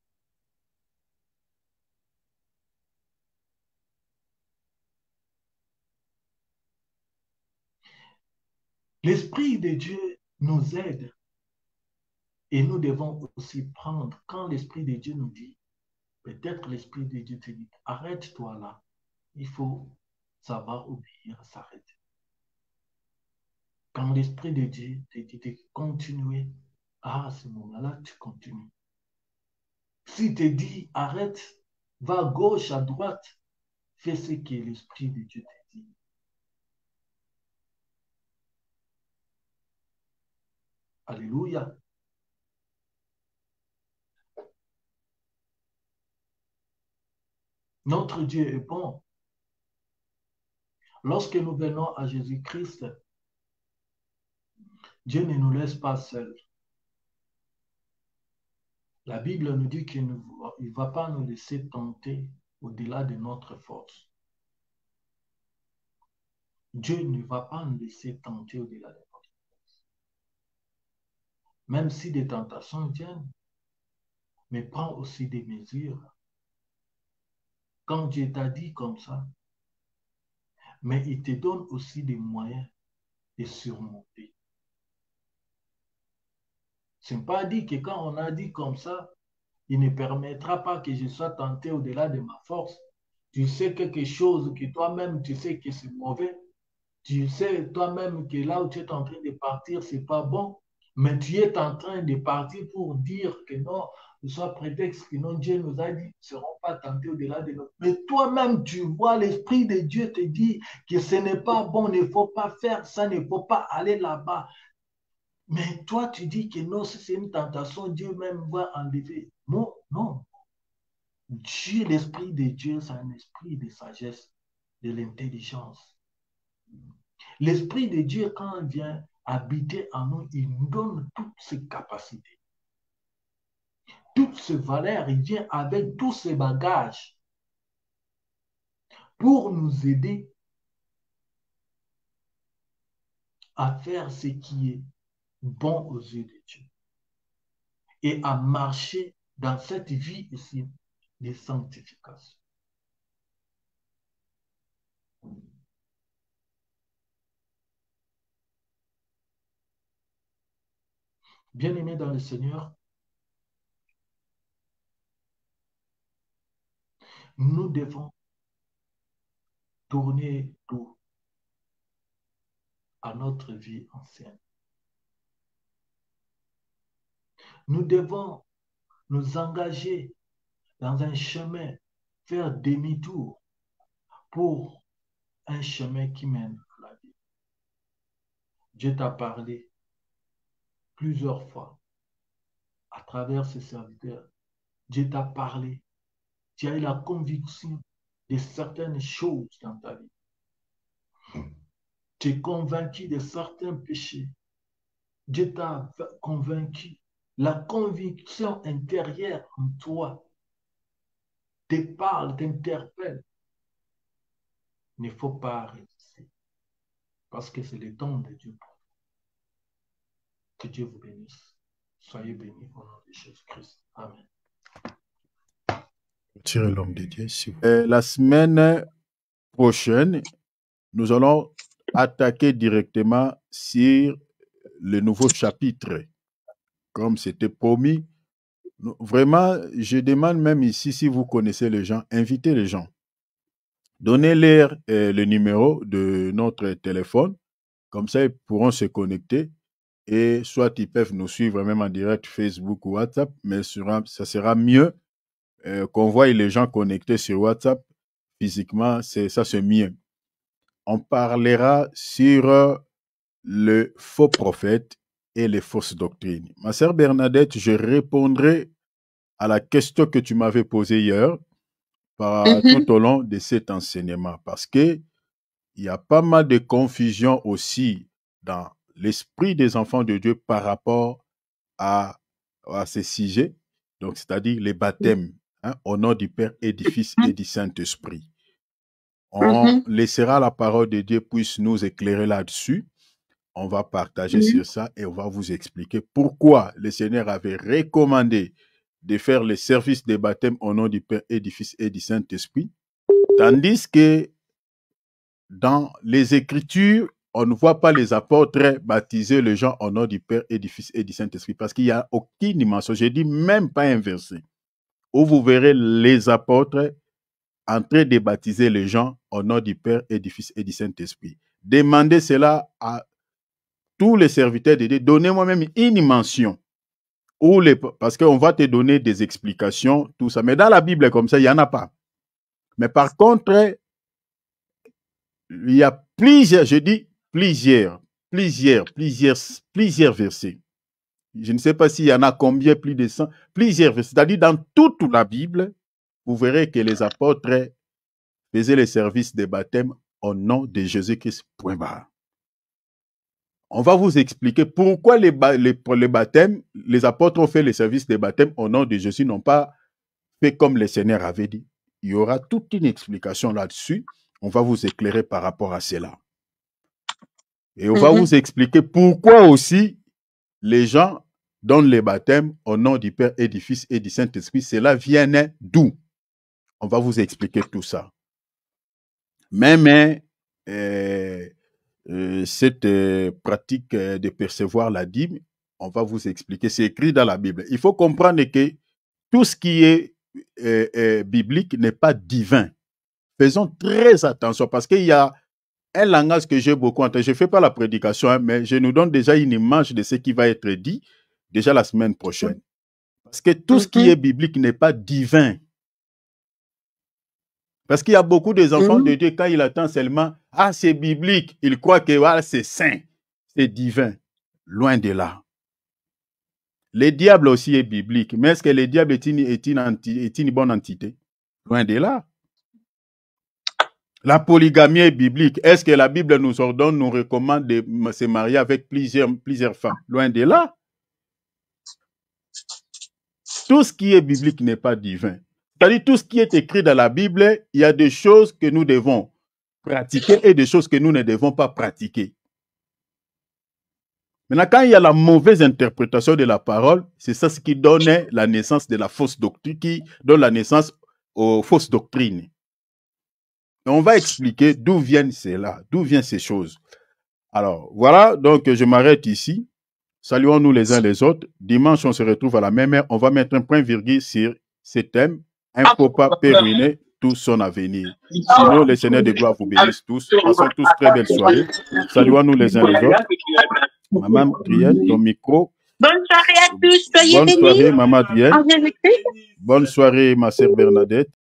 L'Esprit de Dieu nous aide et nous devons aussi prendre, quand l'Esprit de Dieu nous dit, peut-être l'Esprit de Dieu te dit, arrête-toi là, il faut savoir obéir, s'arrêter. Quand l'Esprit de Dieu te dit de continuer, à ce moment-là, tu continues. S'il te dit, arrête, va à gauche, à droite, fais ce que l'Esprit de Dieu te dit. Alléluia. Notre Dieu est bon. Lorsque nous venons à Jésus-Christ, Dieu ne nous laisse pas seuls. La Bible nous dit qu'il ne va pas nous laisser tenter au-delà de notre force. Dieu ne va pas nous laisser tenter au-delà de notre force. Même si des tentations viennent, mais prends aussi des mesures. Quand Dieu t'a dit comme ça, mais il te donne aussi des moyens de surmonter. Ce n'est pas dit que quand on a dit comme ça, il ne permettra pas que je sois tenté au-delà de ma force. Tu sais quelque chose que toi-même, tu sais que c'est mauvais. Tu sais toi-même que là où tu es en train de partir, ce n'est pas bon. Mais tu es en train de partir pour dire que non, soit prétexte que non, Dieu nous a dit, nous ne serons pas tentés au-delà de notre. Mais toi-même, tu vois, l'Esprit de Dieu te dit que ce n'est pas bon, il ne faut pas faire ça, il ne faut pas aller là-bas. Mais toi, tu dis que non, si c'est une tentation, Dieu même va enlever. Non, non. Dieu, l'Esprit de Dieu, c'est un esprit de sagesse, de l'intelligence. L'Esprit de Dieu, quand il vient habiter en nous, il nous donne toutes ses capacités, toutes ses valeurs. Il vient avec tous ses bagages pour nous aider à faire ce qui est bon aux yeux de Dieu et à marcher dans cette vie ici de sanctification. Bien-aimés dans le Seigneur, nous devons tourner tout à notre vie ancienne. Nous devons nous engager dans un chemin, faire demi-tour pour un chemin qui mène à la vie. Dieu t'a parlé plusieurs fois à travers ces serviteurs, Dieu t'a parlé. Tu as eu la conviction de certaines choses dans ta vie. Tu es convaincu de certains péchés. Dieu t'a convaincu. La conviction intérieure en toi te parle, t'interpelle. Il ne faut pas résister. Parce que c'est le don de Dieu. Que Dieu vous bénisse. Soyez bénis au nom de Jésus-Christ. Amen. Tirez l'homme de Dieu, s'il vous plaît. Euh, la semaine prochaine, nous allons attaquer directement sur le nouveau chapitre. Comme c'était promis. Vraiment, je demande même ici, si vous connaissez les gens, invitez les gens. Donnez-leur euh, le numéro de notre téléphone. Comme ça, ils pourront se connecter. Et soit ils peuvent nous suivre même en direct Facebook ou WhatsApp. Mais sera, ça sera mieux euh, qu'on voie les gens connectés sur WhatsApp. Physiquement, c'est, ça c'est mieux. On parlera sur euh, le faux prophète et les fausses doctrines. Ma sœur Bernadette, je répondrai à la question que tu m'avais posée hier par, mm-hmm. tout au long de cet enseignement. Parce que il y a pas mal de confusion aussi dans l'esprit des enfants de Dieu par rapport à, à ces sujets. Donc, c'est-à-dire les baptêmes hein, au nom du Père et du Fils et du Saint-Esprit. On mm-hmm. laissera la parole de Dieu puisse nous éclairer là-dessus. On va partager mm-hmm. sur ça et on va vous expliquer pourquoi le Seigneur avait recommandé de faire le service des baptêmes au nom du Père et du Fils et du Saint-Esprit. Tandis que dans les Écritures, on ne voit pas les apôtres baptiser les gens au nom du Père et du Fils et du Saint-Esprit parce qu'il n'y a aucune dimension. Je dis même pas un verset où vous verrez les apôtres en train de baptiser les gens au nom du Père et du Fils et du Saint-Esprit. Demandez cela à tous les serviteurs de Dieu. Donnez-moi même une mention. Où les, parce qu'on va te donner des explications, tout ça. Mais dans la Bible, comme ça, il n'y en a pas. Mais par contre, il y a plusieurs, je dis plusieurs, plusieurs, plusieurs, plusieurs versets. Je ne sais pas s'il y en a combien, plus de cent, plusieurs versets. C'est-à-dire dans toute la Bible, vous verrez que les apôtres faisaient le service des baptêmes au nom de Jésus-Christ. Point barre. On va vous expliquer pourquoi les, les, les baptêmes, les apôtres ont fait le service des baptêmes au nom de Jésus, n'ont pas fait comme le Seigneur avait dit. Il y aura toute une explication là-dessus. On va vous éclairer par rapport à cela. Et on mm-hmm. va vous expliquer pourquoi aussi les gens donnent les baptêmes au nom du Père et du Fils et du Saint-Esprit. Cela vient d'où? On va vous expliquer tout ça. Même euh, euh, cette euh, pratique euh, de percevoir la dîme, on va vous expliquer. C'est écrit dans la Bible. Il faut comprendre que tout ce qui est euh, euh, biblique n'est pas divin. Faisons très attention parce qu'il y a un langage que j'ai beaucoup entendu. Je ne fais pas la prédication, hein, mais je nous donne déjà une image de ce qui va être dit déjà la semaine prochaine. Parce que tout mm-hmm. ce qui est biblique n'est pas divin. Parce qu'il y a beaucoup des enfants mm-hmm. de Dieu, quand il attend seulement, ah, c'est biblique, il croit que voilà, c'est saint, c'est divin. Loin de là. Le diable aussi est biblique. Mais est-ce que le diable est une, est une, anti, est une bonne entité? Loin de là. La polygamie est biblique. Est-ce que la Bible nous ordonne, nous recommande de se marier avec plusieurs, plusieurs femmes? Loin de là. Tout ce qui est biblique n'est pas divin. C'est-à-dire tout ce qui est écrit dans la Bible, il y a des choses que nous devons pratiquer et des choses que nous ne devons pas pratiquer. Maintenant, quand il y a la mauvaise interprétation de la parole, c'est ça ce qui donne la naissance de la fausse doctrine, qui donne la naissance aux fausses doctrines. Et on va expliquer d'où viennent cela, d'où viennent ces choses. Alors, voilà, donc je m'arrête ici. Saluons-nous les uns les autres. Dimanche, on se retrouve à la même heure. On va mettre un point virgule sur ce thème. Un faux pas peut ruiner tout son avenir. Sinon, le Seigneur de gloire vous bénisse tous. Passons tous très belle soirée. Saluons-nous les uns les autres. Maman Adrienne, ton micro. Bonne soirée à tous. Soyez Bonne bénis. soirée, Maman Adrienne. Bonne soirée, ma sœur Bernadette.